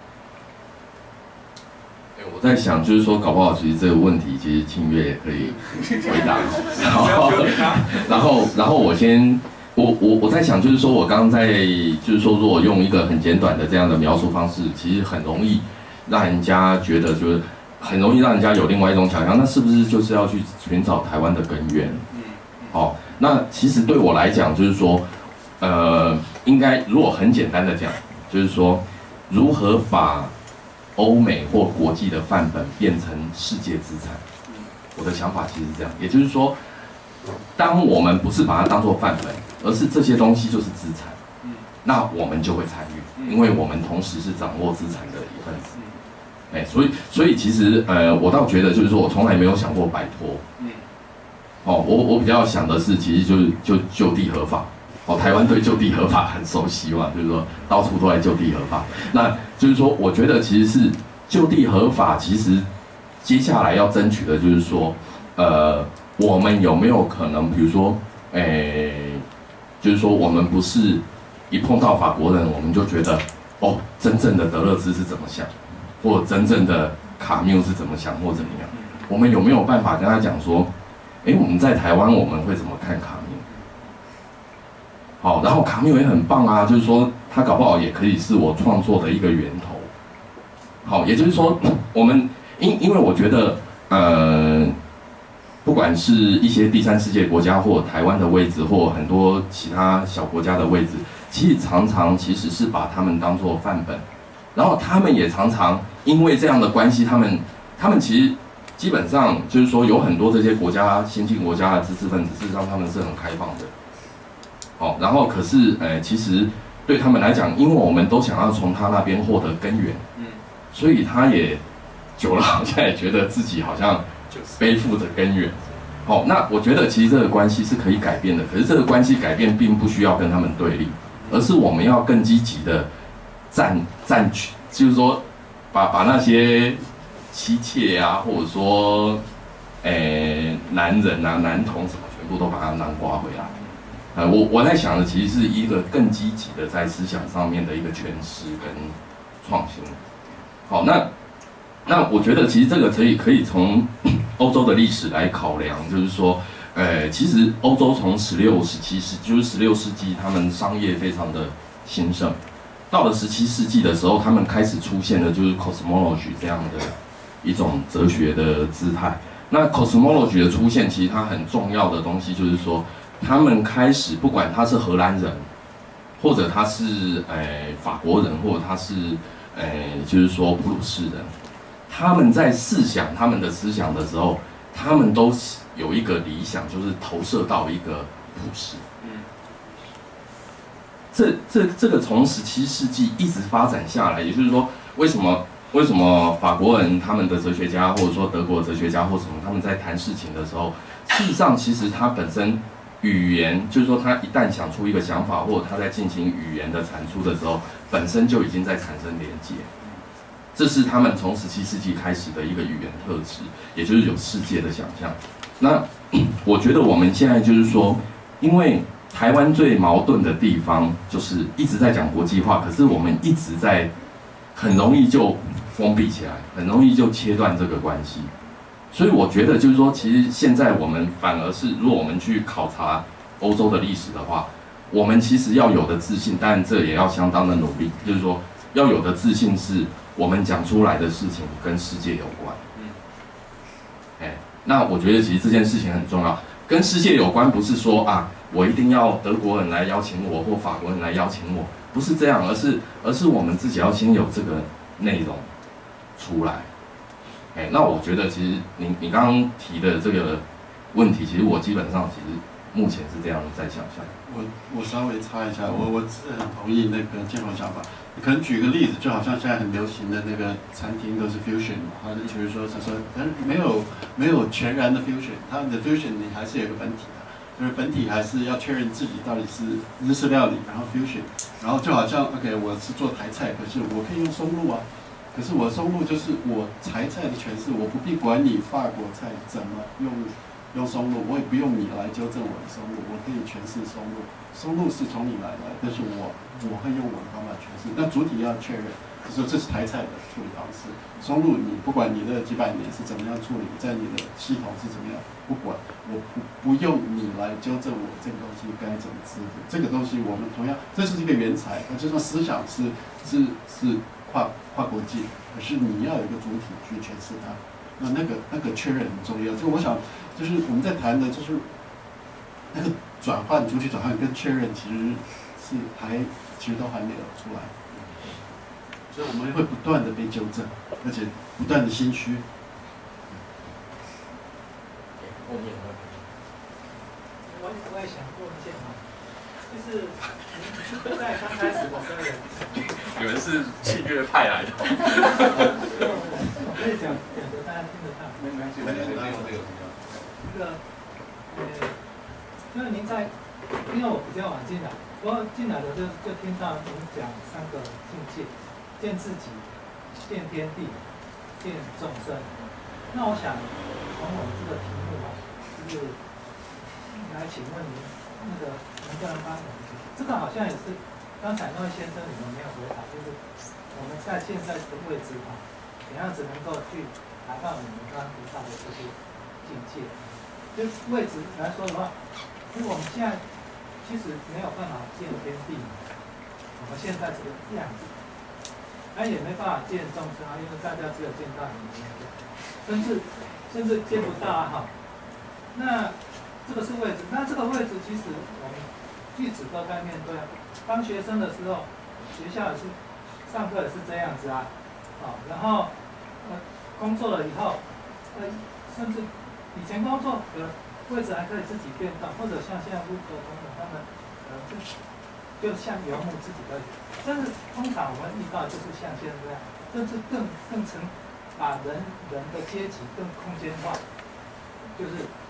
的。我在想，就是说，搞不好其实这个问题，其实庆月也可以回答。然后，然后，然后我先我我我在想，就是说我刚刚在，就是说，如果用一个很简短的这样的描述方式，其实很容易让人家觉得，就是很容易让人家有另外一种想象，那是不是就是要去寻找台湾的根源？哦，那其实对我来讲，就是说，呃，应该如果很简单的讲，就是说，如何把欧美或国际的范本变成世界资产？我的想法其实是这样，也就是说，当我们不是把它当作范本，而是这些东西就是资产，那我们就会参与，因为我们同时是掌握资产的一份子。哎，所以所以其实呃，我倒觉得就是说我从来没有想过摆脱。哦，我我比较想的是，其实就是就就地合法。哦，台湾对就地合法很熟悉嘛，就是说到处都在就地合法。那就是说，我觉得其实是就地合法，其实接下来要争取的就是说，呃，我们有没有可能，比如说，诶，就是说我们不是一碰到法国人，我们就觉得，哦，真正的德勒兹是怎么想，或真正的卡缪是怎么想，或怎么样？我们有没有办法跟他讲说？哎，我们在台湾我们会怎么看卡缪？好，然后卡缪也很棒啊，就是说他搞不好也可以是我创作的一个源头。好，也就是说，我们因因为我觉得，呃，不管是一些第三世界国家或台湾的位置，或很多其他小国家的位置，其实常常其实是把他们当作范本，然后他们也常常因为这样的关系，他们他们其实。基本上就是说，有很多这些国家、先进国家的知识分子，事实上他们是很开放的。好，然后可是，呃，其实对他们来讲，因为我们都想要从他那边获得根源，嗯，所以他也久了好像也觉得自己好像背负着根源。好，那我觉得其实这个关系是可以改变的，可是这个关系改变并不需要跟他们对立，而是我们要更积极的占占取，就是说把把那些。妻妾啊，或者说，诶、欸，男人啊、男童什么，全部都把它囊括回来。呃，我我在想的其实是一个更积极的在思想上面的一个诠释跟创新。好，那那我觉得其实这个可以可以从欧洲的历史来考量，就是说，呃，其实欧洲从十六、十七世，就是十六世纪，他们商业非常的兴盛，到了十七世纪的时候，他们开始出现了就是 cosmology 这样的。一种哲学的姿态。那 cosmology 的出现，其实它很重要的东西就是说，他们开始不管他是荷兰人，或者他是诶、呃、法国人，或者他是诶、呃、就是说普鲁士人，他们在思想他们的思想的时候，他们都有一个理想，就是投射到一个普世。嗯，这这这个从十七世纪一直发展下来，也就是说，为什么？为什么法国人他们的哲学家，或者说德国的哲学家或什么，他们在谈事情的时候，事实上其实他本身语言，就是说他一旦想出一个想法，或者他在进行语言的产出的时候，本身就已经在产生连接。这是他们从十七世纪开始的一个语言特质，也就是有世界的想象。那我觉得我们现在就是说，因为台湾最矛盾的地方就是一直在讲国际化，可是我们一直在很容易就封闭起来，很容易就切断这个关系。所以我觉得就是说，其实现在我们反而是，如果我们去考察欧洲的历史的话，我们其实要有的自信，但这也要相当的努力。就是说，要有的自信是我们讲出来的事情跟世界有关。嗯，哎，那我觉得其实这件事情很重要，跟世界有关，不是说啊，我一定要德国人来邀请我，或法国人来邀请我，不是这样，而是而是我们自己要先有这个内容出来。哎，那我觉得其实你你刚刚提的这个问题，其实我基本上其实目前是这样在想象。 我我稍微插一下，我我是很同意那个建宏想法。你可能举个例子，就好像现在很流行的那个餐厅都是 fusion 嘛，它就是说是说，但是没有没有全然的 fusion， 它的 fusion 你还是有个本体的，就是本体还是要确认自己到底是日式料理，然后 fusion， 然后就好像 OK 我是做台菜，可是我可以用松露啊。可是我的松露就是我台菜的诠释，我不必管你法国菜怎么用用松露，我也不用你来纠正我的松露，我可以诠释松露。松露是从你来的，但是我我会用我的方法诠释。那主体要确认， 就说这是台菜的处理方式。松露你不管你的几百年是怎么样处理，在你的系统是怎么样，不管我不不用你来纠正我这个东西该怎么吃的。这个东西我们同样，这是一个原材，就说思想是是是跨跨国际，可是你要有一个主体去诠释它。那那个那个确认很重要。就我想，就是我们在谈的就是那个转换，主体转换跟确认，其实是还其实都还没有出来。所以我们会不断的被纠正，而且不断的心虚。 后面我我也想问一下啊，就是您在刚开始的时候， 你们是契约派来的。 我可以讲讲的大家听得到。 没关系，没关系，这个这个。 那个呃，因为您在，因为我比较晚进来，不过进来的就就听到您讲三个境界。见自己，见天地，见众生。那我想从我们这个题目啊，就是来请问您，那个能不能帮我们？这个好像也是刚才那位先生你们没有回答，就是我们在现在这个位置啊，怎样子能够去达到你们刚刚提到的这些境界？就位置来说的话，因为我们现在其实没有办法见天地，我们现在这个样子。他也没办法见众生啊，因为大家只有见到你们，甚至甚至见不到啊哈。那这个是位置，那这个位置其实我们一直都在面对啊。当学生的时候，学校也是上课也是这样子啊，啊，然后呃工作了以后，呃甚至以前工作的位置还可以自己变动，或者像现在乌合同的他们呃就就像游牧自己的。但是通常我们遇到就是像现在这样，甚至更更成把人人的阶级更空间化，就是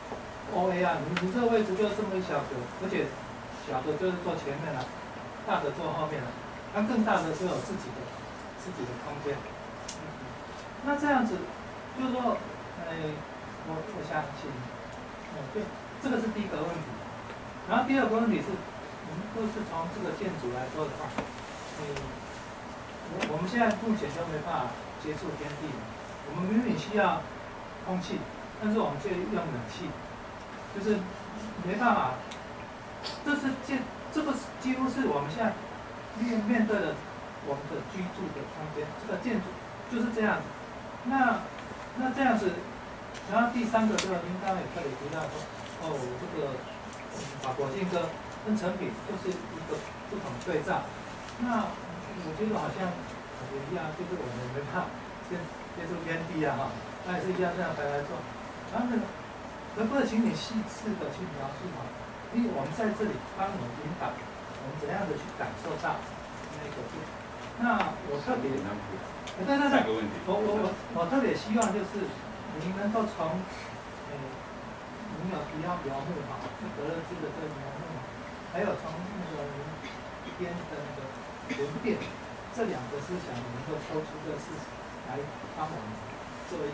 O A 啊，你你这个位置就是这么一小格，而且小的就是坐前面了，大的坐后面了，那更大的就有自己的自己的空间。嗯、那这样子就是说，哎，我我想请，嗯，就这个是第一个问题，然后第二个问题是，我们都是从这个建筑来说的话。嗯，我我们现在目前都没办法接触天地，我们明明需要空气，但是我们却用冷气，就是没办法。这是建，这个几乎是我们现在面面对的我们的居住的空间，这个建筑就是这样子。那那这样子，然后第三个这个您刚刚也特别提到说，哦，这个法国性跟跟成品就是一个不同对照。那我觉得好像也一样，就是我们没办法接接触天地啊哈，那也是一样这样来来做。然后呢，能不能请你细致的去描述哈？因为我们在这里帮我们引导，我们怎样的去感受到那个？那我特别，对对对，我我我我特别希望就是您能够从，呃，您有提到描木哈，就德勒兹的这个描木，还有从那个您一边的那个。文变这两个思想能够抽出这个事情来帮我们做一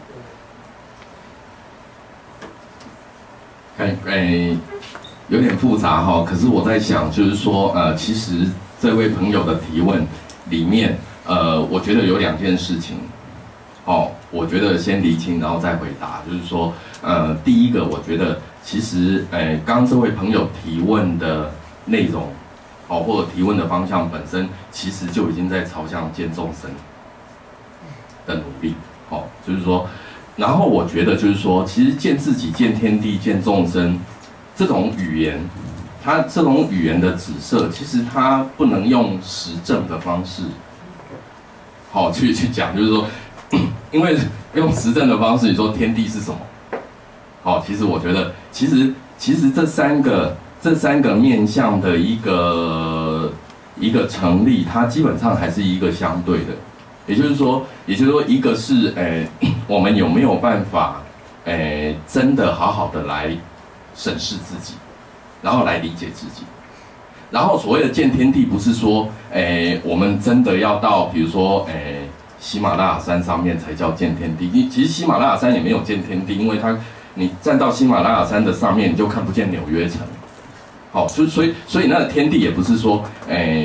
个。 哎哎，有点复杂哈。可是我在想，就是说，呃，其实这位朋友的提问里面，呃，我觉得有两件事情，哦，我觉得先厘清，然后再回答。就是说，呃，第一个，我觉得其实，哎，刚刚这位朋友提问的内容。哦，或者提问的方向本身其实就已经在朝向见众生的努力。哦，就是说，然后我觉得就是说，其实见自己、见天地、见众生这种语言，它这种语言的指涉，其实它不能用实证的方式，好、哦、去去讲，就是说，因为用实证的方式，你说天地是什么？好、哦，其实我觉得，其实其实这三个。这三个面向的一个一个成立，它基本上还是一个相对的，也就是说，也就是说，一个是诶，我们有没有办法诶，真的好好的来审视自己，然后来理解自己。然后所谓的见天地，不是说诶，我们真的要到比如说诶喜马拉雅山上面才叫见天地。你其实喜马拉雅山也没有见天地，因为它你站到喜马拉雅山的上面，你就看不见纽约城。好、哦，就所以所以那个天地也不是说，诶、欸，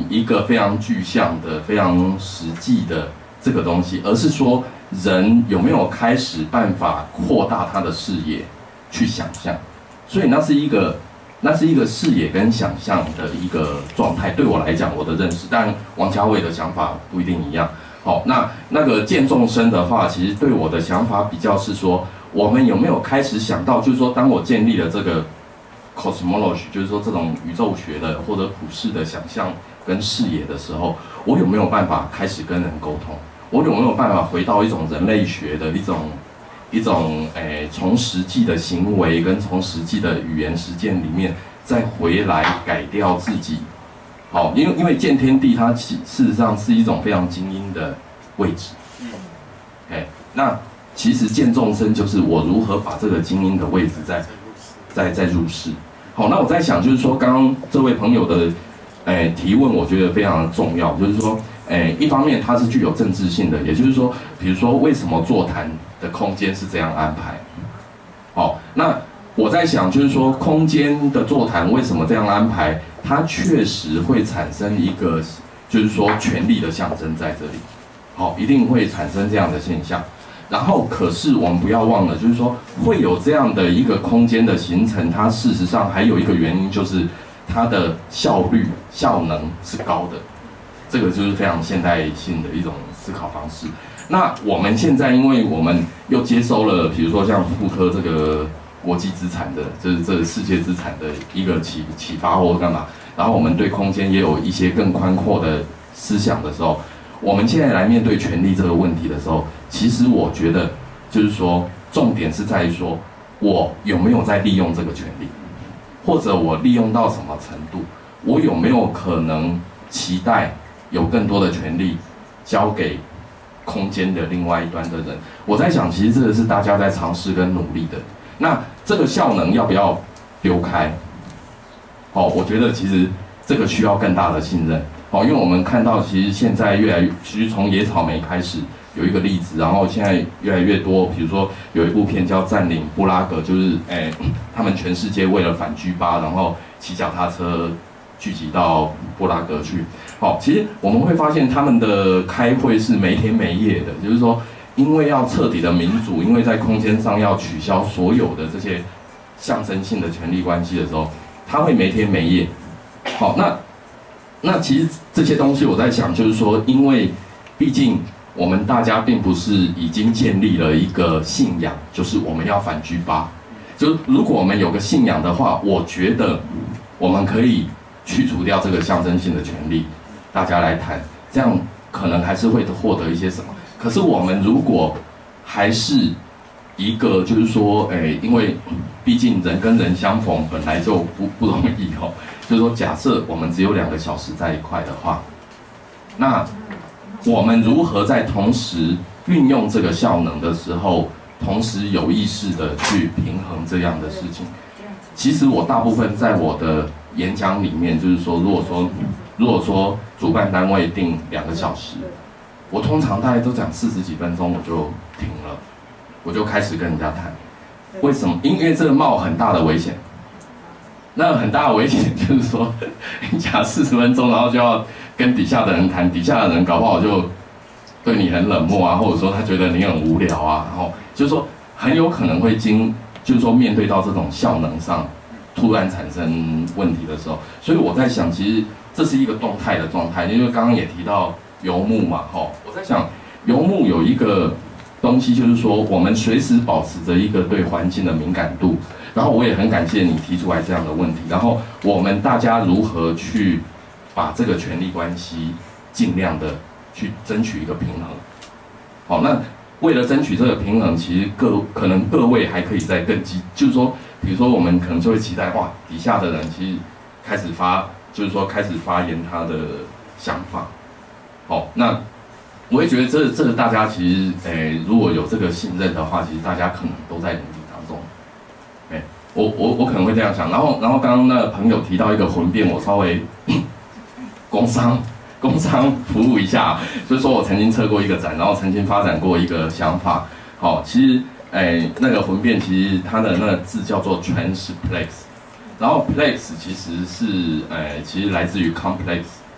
一个非常具象的、非常实际的这个东西，而是说人有没有开始办法扩大他的视野去想象，所以那是一个那是一个视野跟想象的一个状态。对我来讲，我的认识，但王家卫的想法不一定一样。好，那那个见众生的话，其实对我的想法比较是说，我们有没有开始想到，就是说，当我建立了这个 cosmology， 就是说这种宇宙学的或者普世的想象跟视野的时候，我有没有办法开始跟人沟通？我有没有办法回到一种人类学的一种一种诶，从实际的行为跟从实际的语言实践里面，再回来改掉自己？好，因为因为见天地它其事实上是一种非常精英的位置，哎，那其实见众生就是我如何把这个精英的位置再再再入世。好，那我在想就是说，刚刚这位朋友的哎提问，我觉得非常的重要，就是说，哎，一方面它是具有政治性的，也就是说，比如说为什么座谈的空间是这样安排？好，那我在想就是说，空间的座谈为什么这样安排？它确实会产生一个，就是说权力的象征在这里，好，一定会产生这样的现象。然后，可是我们不要忘了，就是说会有这样的一个空间的形成，它事实上还有一个原因，就是它的效率、效能是高的。这个就是非常现代性的一种思考方式。那我们现在，因为我们又接收了，比如说像复科这个国际资产的，就是这世界资产的一个启启发或干嘛，然后我们对空间也有一些更宽阔的思想的时候，我们现在来面对权力这个问题的时候，其实我觉得就是说，重点是在于说，我有没有在利用这个权力，或者我利用到什么程度，我有没有可能期待有更多的权力交给空间的另外一端的人。我在想，其实这个是大家在尝试跟努力的。那这个效能要不要丢开？哦，我觉得其实这个需要更大的信任。哦，因为我们看到，其实现在越来越，其实从野草莓开始有一个例子，然后现在越来越多，比如说有一部片叫《占领布拉格》，就是诶，他们全世界为了反 G 八，然后骑脚踏车聚集到布拉格去。好，其实我们会发现他们的开会是没天没夜的，就是说，因为要彻底的民主，因为在空间上要取消所有的这些象征性的权力关系的时候，他会没天没夜。好，那那其实这些东西我在想，就是说，因为毕竟我们大家并不是已经建立了一个信仰，就是我们要反 G 八。就如果我们有个信仰的话，我觉得我们可以去除掉这个象征性的权利，大家来谈，这样可能还是会获得一些什么。可是我们如果还是一个，就是说，诶，因为毕竟人跟人相逢本来就不不容易哦。就是说，假设我们只有两个小时在一块的话，那我们如何在同时运用这个效能的时候，同时有意识的去平衡这样的事情？其实我大部分在我的演讲里面，就是说，如果说如果说主办单位定两个小时，我通常大概都讲四十几分钟我就停了，我就开始跟人家谈。为什么？因为这个冒很大的危险。那很大的危险就是说，你讲四十分钟，然后就要跟底下的人谈，底下的人搞不好就对你很冷漠啊，或者说他觉得你很无聊啊，然后就是说很有可能会经，就是说面对到这种效能上突然产生问题的时候，所以我在想，其实这是一个动态的状态，因为刚刚也提到游牧嘛，吼，我在想游牧有一个东西，就是说我们随时保持着一个对环境的敏感度。然后我也很感谢你提出来这样的问题，然后我们大家如何去把这个权力关系尽量的去争取一个平衡。好，那为了争取这个平衡，其实各可能各位还可以再更积，就是说，比如说我们可能就会期待，哇，底下的人其实开始发，就是说开始发言他的想法。好，那我会觉得这这个大家其实，诶，如果有这个信任的话，其实大家可能都在努力当中。哎，我我我可能会这样想，然后然后刚刚那个朋友提到一个混变，我稍微工商工商服务一下，就是说我曾经测过一个展，然后曾经发展过一个想法。好，其实哎那个混变其实它的那个字叫做 transplex， 然后 plex 其实是哎其实来自于 complex，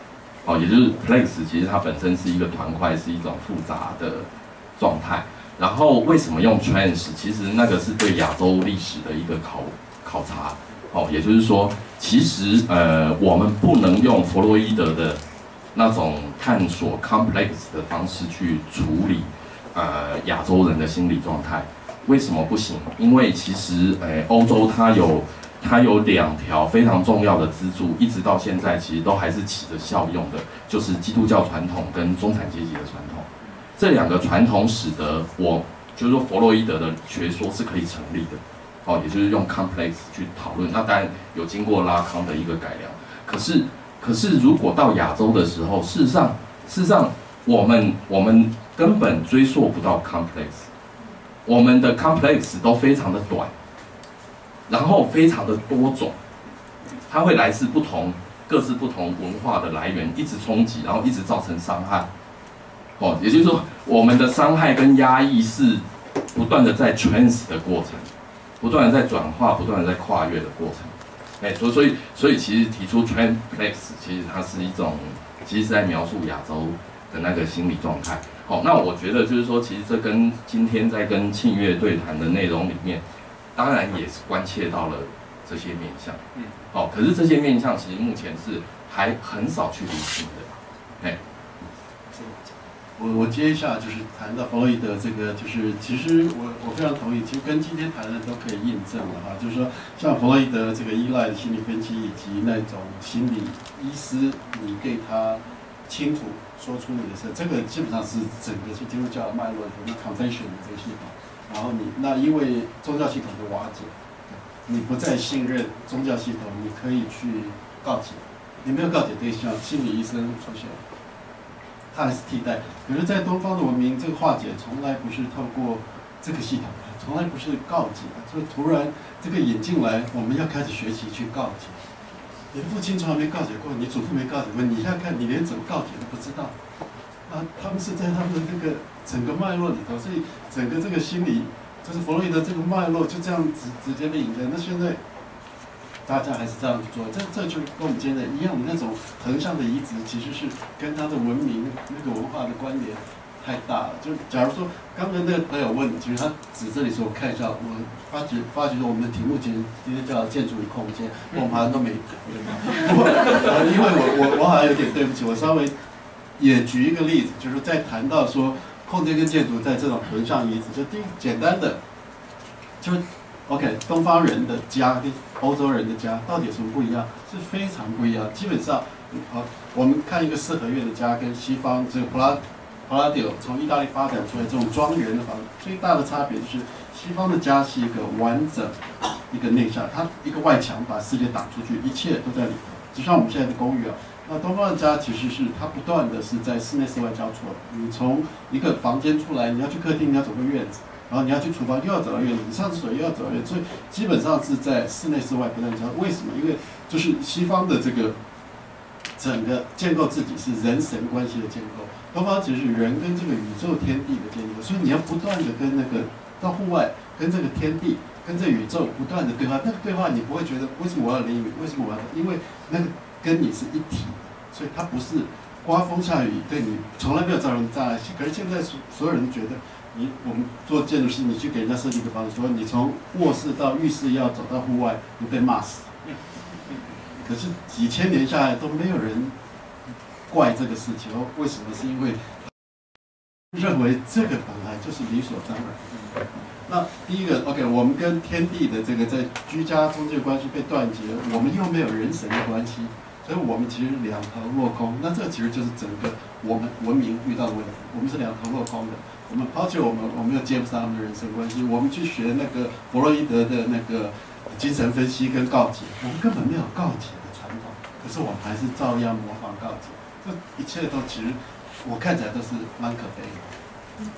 哦，也就是 plex 其实它本身是一个团块，是一种复杂的状态。然后为什么用 trans？ 其实那个是对亚洲历史的一个考考察。哦，也就是说，其实呃，我们不能用弗洛伊德的那种探索 complex 的方式去处理呃亚洲人的心理状态。为什么不行？因为其实呃，欧洲它有它有两条非常重要的支柱，一直到现在其实都还是起着效用的，就是基督教传统跟中产阶级的传统。这两个传统使得我就是说弗洛伊德的学说是可以成立的。哦，也就是用 complex 去讨论，那当然有经过拉康的一个改良。可是，可是如果到亚洲的时候，事实上，事实上我们我们根本追溯不到 complex， 我们的 complex 都非常的短，然后非常的多种，它会来自不同各自不同文化的来源，一直冲击，然后一直造成伤害。哦，也就是说，我们的伤害跟压抑是不断的在 trans 的过程。不断的在转化，不断的在跨越的过程，哎，所以所以所以其实提出 transplex， 其实它是一种，其实是在描述亚洲的那个心理状态。好，那我觉得就是说，其实这跟今天在跟庆月对谈的内容里面，当然也是关切到了这些面向。嗯，好，可是这些面向其实目前是还很少去理清的，哎。 我我接一下，就是谈到弗洛伊德这个，就是其实我我非常同意，其实跟今天谈的都可以印证了哈。就是说，像弗洛伊德这个依赖的心理分析以及那种心理医师，你对他倾吐说出你的事，这个基本上是整个是基督教脉络的那 confession 的这个系统。然后你那因为宗教系统的瓦解，你不再信任宗教系统，你可以去告解，你没有告解对象，心理医生出现。它还是替代，可是，在东方的文明，这个化解从来不是透过这个系统，从来不是告解，就突然这个引进来，我们要开始学习去告解。你的父亲从来没告解过，你祖父没告解过，你现在看，你连怎么告解都不知道。啊，他们是在他们的这个整个脉络里头，所以整个这个心理，就是弗洛伊德这个脉络就这样直直接被引进。那现在大家还是这样去做，这这就跟我们今天一样的那种横向的移植，其实是跟他的文明那个文化的关联太大了。就假如说刚才那个朋友问，其实他指这里说，我看一下，我发觉发觉说我们的题目今天今天叫建筑与空间，我们好像都没谈，对吗？因为我我我好像有点对不起，我稍微也举一个例子，就是在谈到说空间跟建筑在这种横向移植，就第一简单的，就 OK， 东方人的家跟欧洲人的家到底有什么不一样？是非常不一样。基本上，好，我们看一个四合院的家跟西方这个普拉普拉迪欧从意大利发展出来这种庄园的房子，最大的差别就是西方的家是一个完整一个内向，它一个外墙把世界挡出去，一切都在里头。就像我们现在的公寓啊，那东方的家其实是它不断的是在室内室外交错的。你从一个房间出来，你要去客厅，你要走过院子。然后你要去厨房，又要走到院子；你上厕所又要走到院子，所以基本上是在室内室外不断交。为什么？因为就是西方的这个整个建构自己是人神关系的建构，东方其实是人跟这个宇宙天地的建构，所以你要不断的跟那个到户外，跟这个天地、跟这个宇宙不断的对话。那个对话你不会觉得为什么我要淋雨？为什么我要？因为那个跟你是一体的，所以它不是刮风下雨对你从来没有造成障碍。可是现在所所有人觉得。你我们做建筑师，你去给人家设计一个房子，说你从卧室到浴室要走到户外，你被骂死。可是几千年下来都没有人怪这个事情，为什么？是因为认为这个本来就是理所当然。那第一个 ，OK， 我们跟天地的这个在居家中介关系被断绝，我们又没有人神的关系，所以我们其实两头落空。那这其实就是整个我们文明遇到的问题，我们是两头落空的。我们抛弃我们，我们又接不上他们的人生关系。我们去学那个弗洛伊德的那个精神分析跟告解，我们根本没有告解的传统，可是我们还是照样模仿告解。这一切都其实我看起来都是蛮可悲的。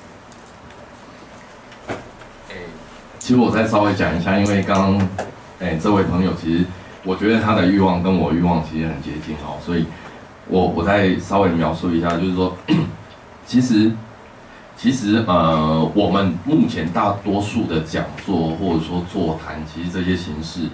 其实我再稍微讲一下，因为刚刚哎这位朋友，其实我觉得他的欲望跟我欲望其实很接近哦，所以我我再稍微描述一下，就是说，其实。其实，呃，我们目前大多数的讲座或者说座谈，其实这些形式，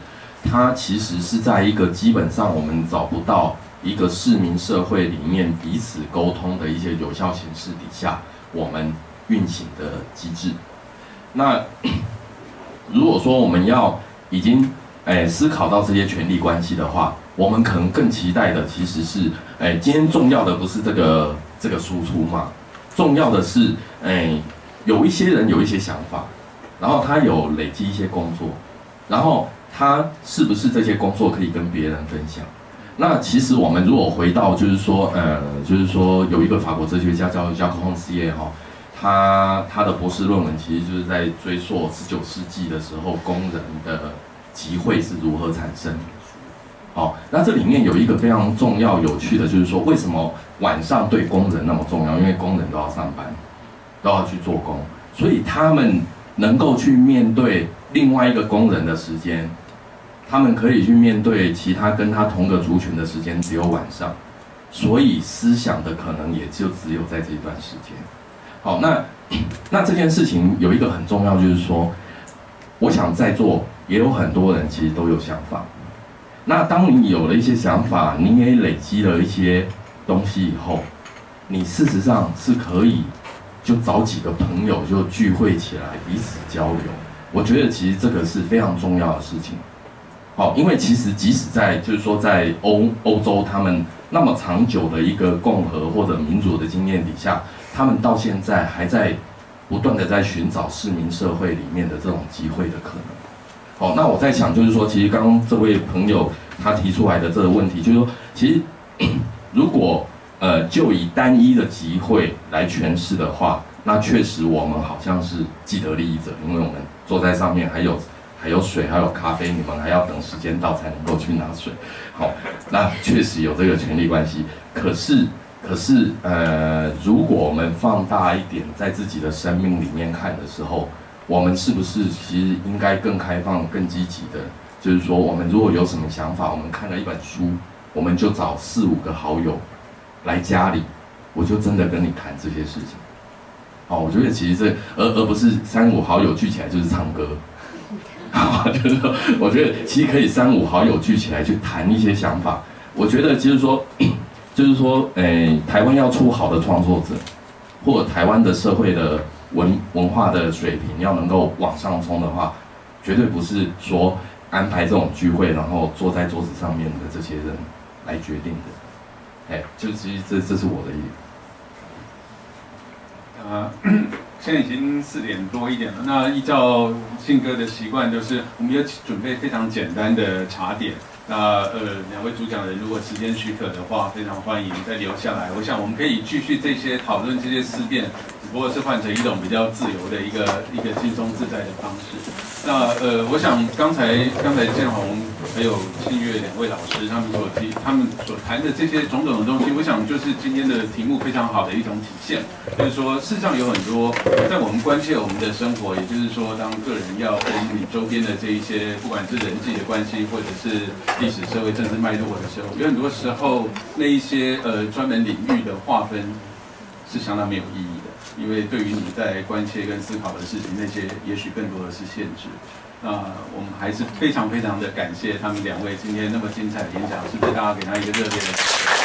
它其实是在一个基本上我们找不到一个市民社会里面彼此沟通的一些有效形式底下，我们运行的机制。那如果说我们要已经哎思考到这些权力关系的话，我们可能更期待的其实是，哎，今天重要的不是这个这个输出嘛，重要的是，哎，有一些人有一些想法，然后他有累积一些工作，然后他是不是这些工作可以跟别人分享？那其实我们如果回到就是说，呃，就是说有一个法国哲学家叫 Jacques Rancière 哈，他他的博士论文其实就是在追溯十九世纪的时候工人的集会是如何产生的。好，那这里面有一个非常重要、有趣的，就是说为什么晚上对工人那么重要？因为工人都要上班，都要去做工，所以他们能够去面对另外一个工人的时间，他们可以去面对其他跟他同个族群的时间只有晚上，所以思想的可能也就只有在这一段时间。好，那那这件事情有一个很重要，就是说，我想在座也有很多人其实都有想法。那当你有了一些想法，你也累积了一些东西以后，你事实上是可以就找几个朋友就聚会起来彼此交流。我觉得其实这个是非常重要的事情。好，因为其实即使在就是说在欧欧洲他们那么长久的一个共和或者民主的经验底下，他们到现在还在不断的在寻找市民社会里面的这种机会的可能。好，那我在想，就是说，其实刚刚这位朋友他提出来的这个问题，就是说，其实如果呃就以单一的集会来诠释的话，那确实我们好像是既得利益者，因为我们坐在上面还有还有水，还有咖啡，你们还要等时间到才能够去拿水。好，那确实有这个权力关系。可是，可是呃，如果我们放大一点，在自己的生命里面看的时候，我们是不是其实应该更开放、更积极的？就是说，我们如果有什么想法，我们看了一本书，我们就找四五个好友来家里，我就真的跟你谈这些事情。好，我觉得其实这而而不是三五好友聚起来就是唱歌，好，就是说，我觉得其实可以三五好友聚起来去谈一些想法。我觉得就是说，就是说，诶，台湾要出好的创作者，或者台湾的社会的文文化的水平要能够往上冲的话，绝对不是说安排这种聚会，然后坐在桌子上面的这些人来决定的。哎，就其实这这是我的意见。 啊，现在已经四点多一点了。那依照信哥的习惯，就是我们要准备非常简单的茶点。那呃，两位主讲人如果时间许可的话，非常欢迎再留下来。我想我们可以继续这些讨论这些思辨，只不过是换成一种比较自由的一个一个轻松自在的方式。那呃，我想刚才刚才建宏还有庆月两位老师他们所提他们所谈的这些种种的东西，我想就是今天的题目非常好的一种体现，就是说事实上有很多在我们关切我们的生活，也就是说当个人要跟你周边的这一些不管是人际的关系或者是历史、社会、政治脉络的时候，有很多时候那一些呃专门领域的划分是相当没有意义的，因为对于你在关切跟思考的事情，那些也许更多的是限制。那我们还是非常非常的感谢他们两位今天那么精彩的演讲，是不是大家给他一个热烈的掌声？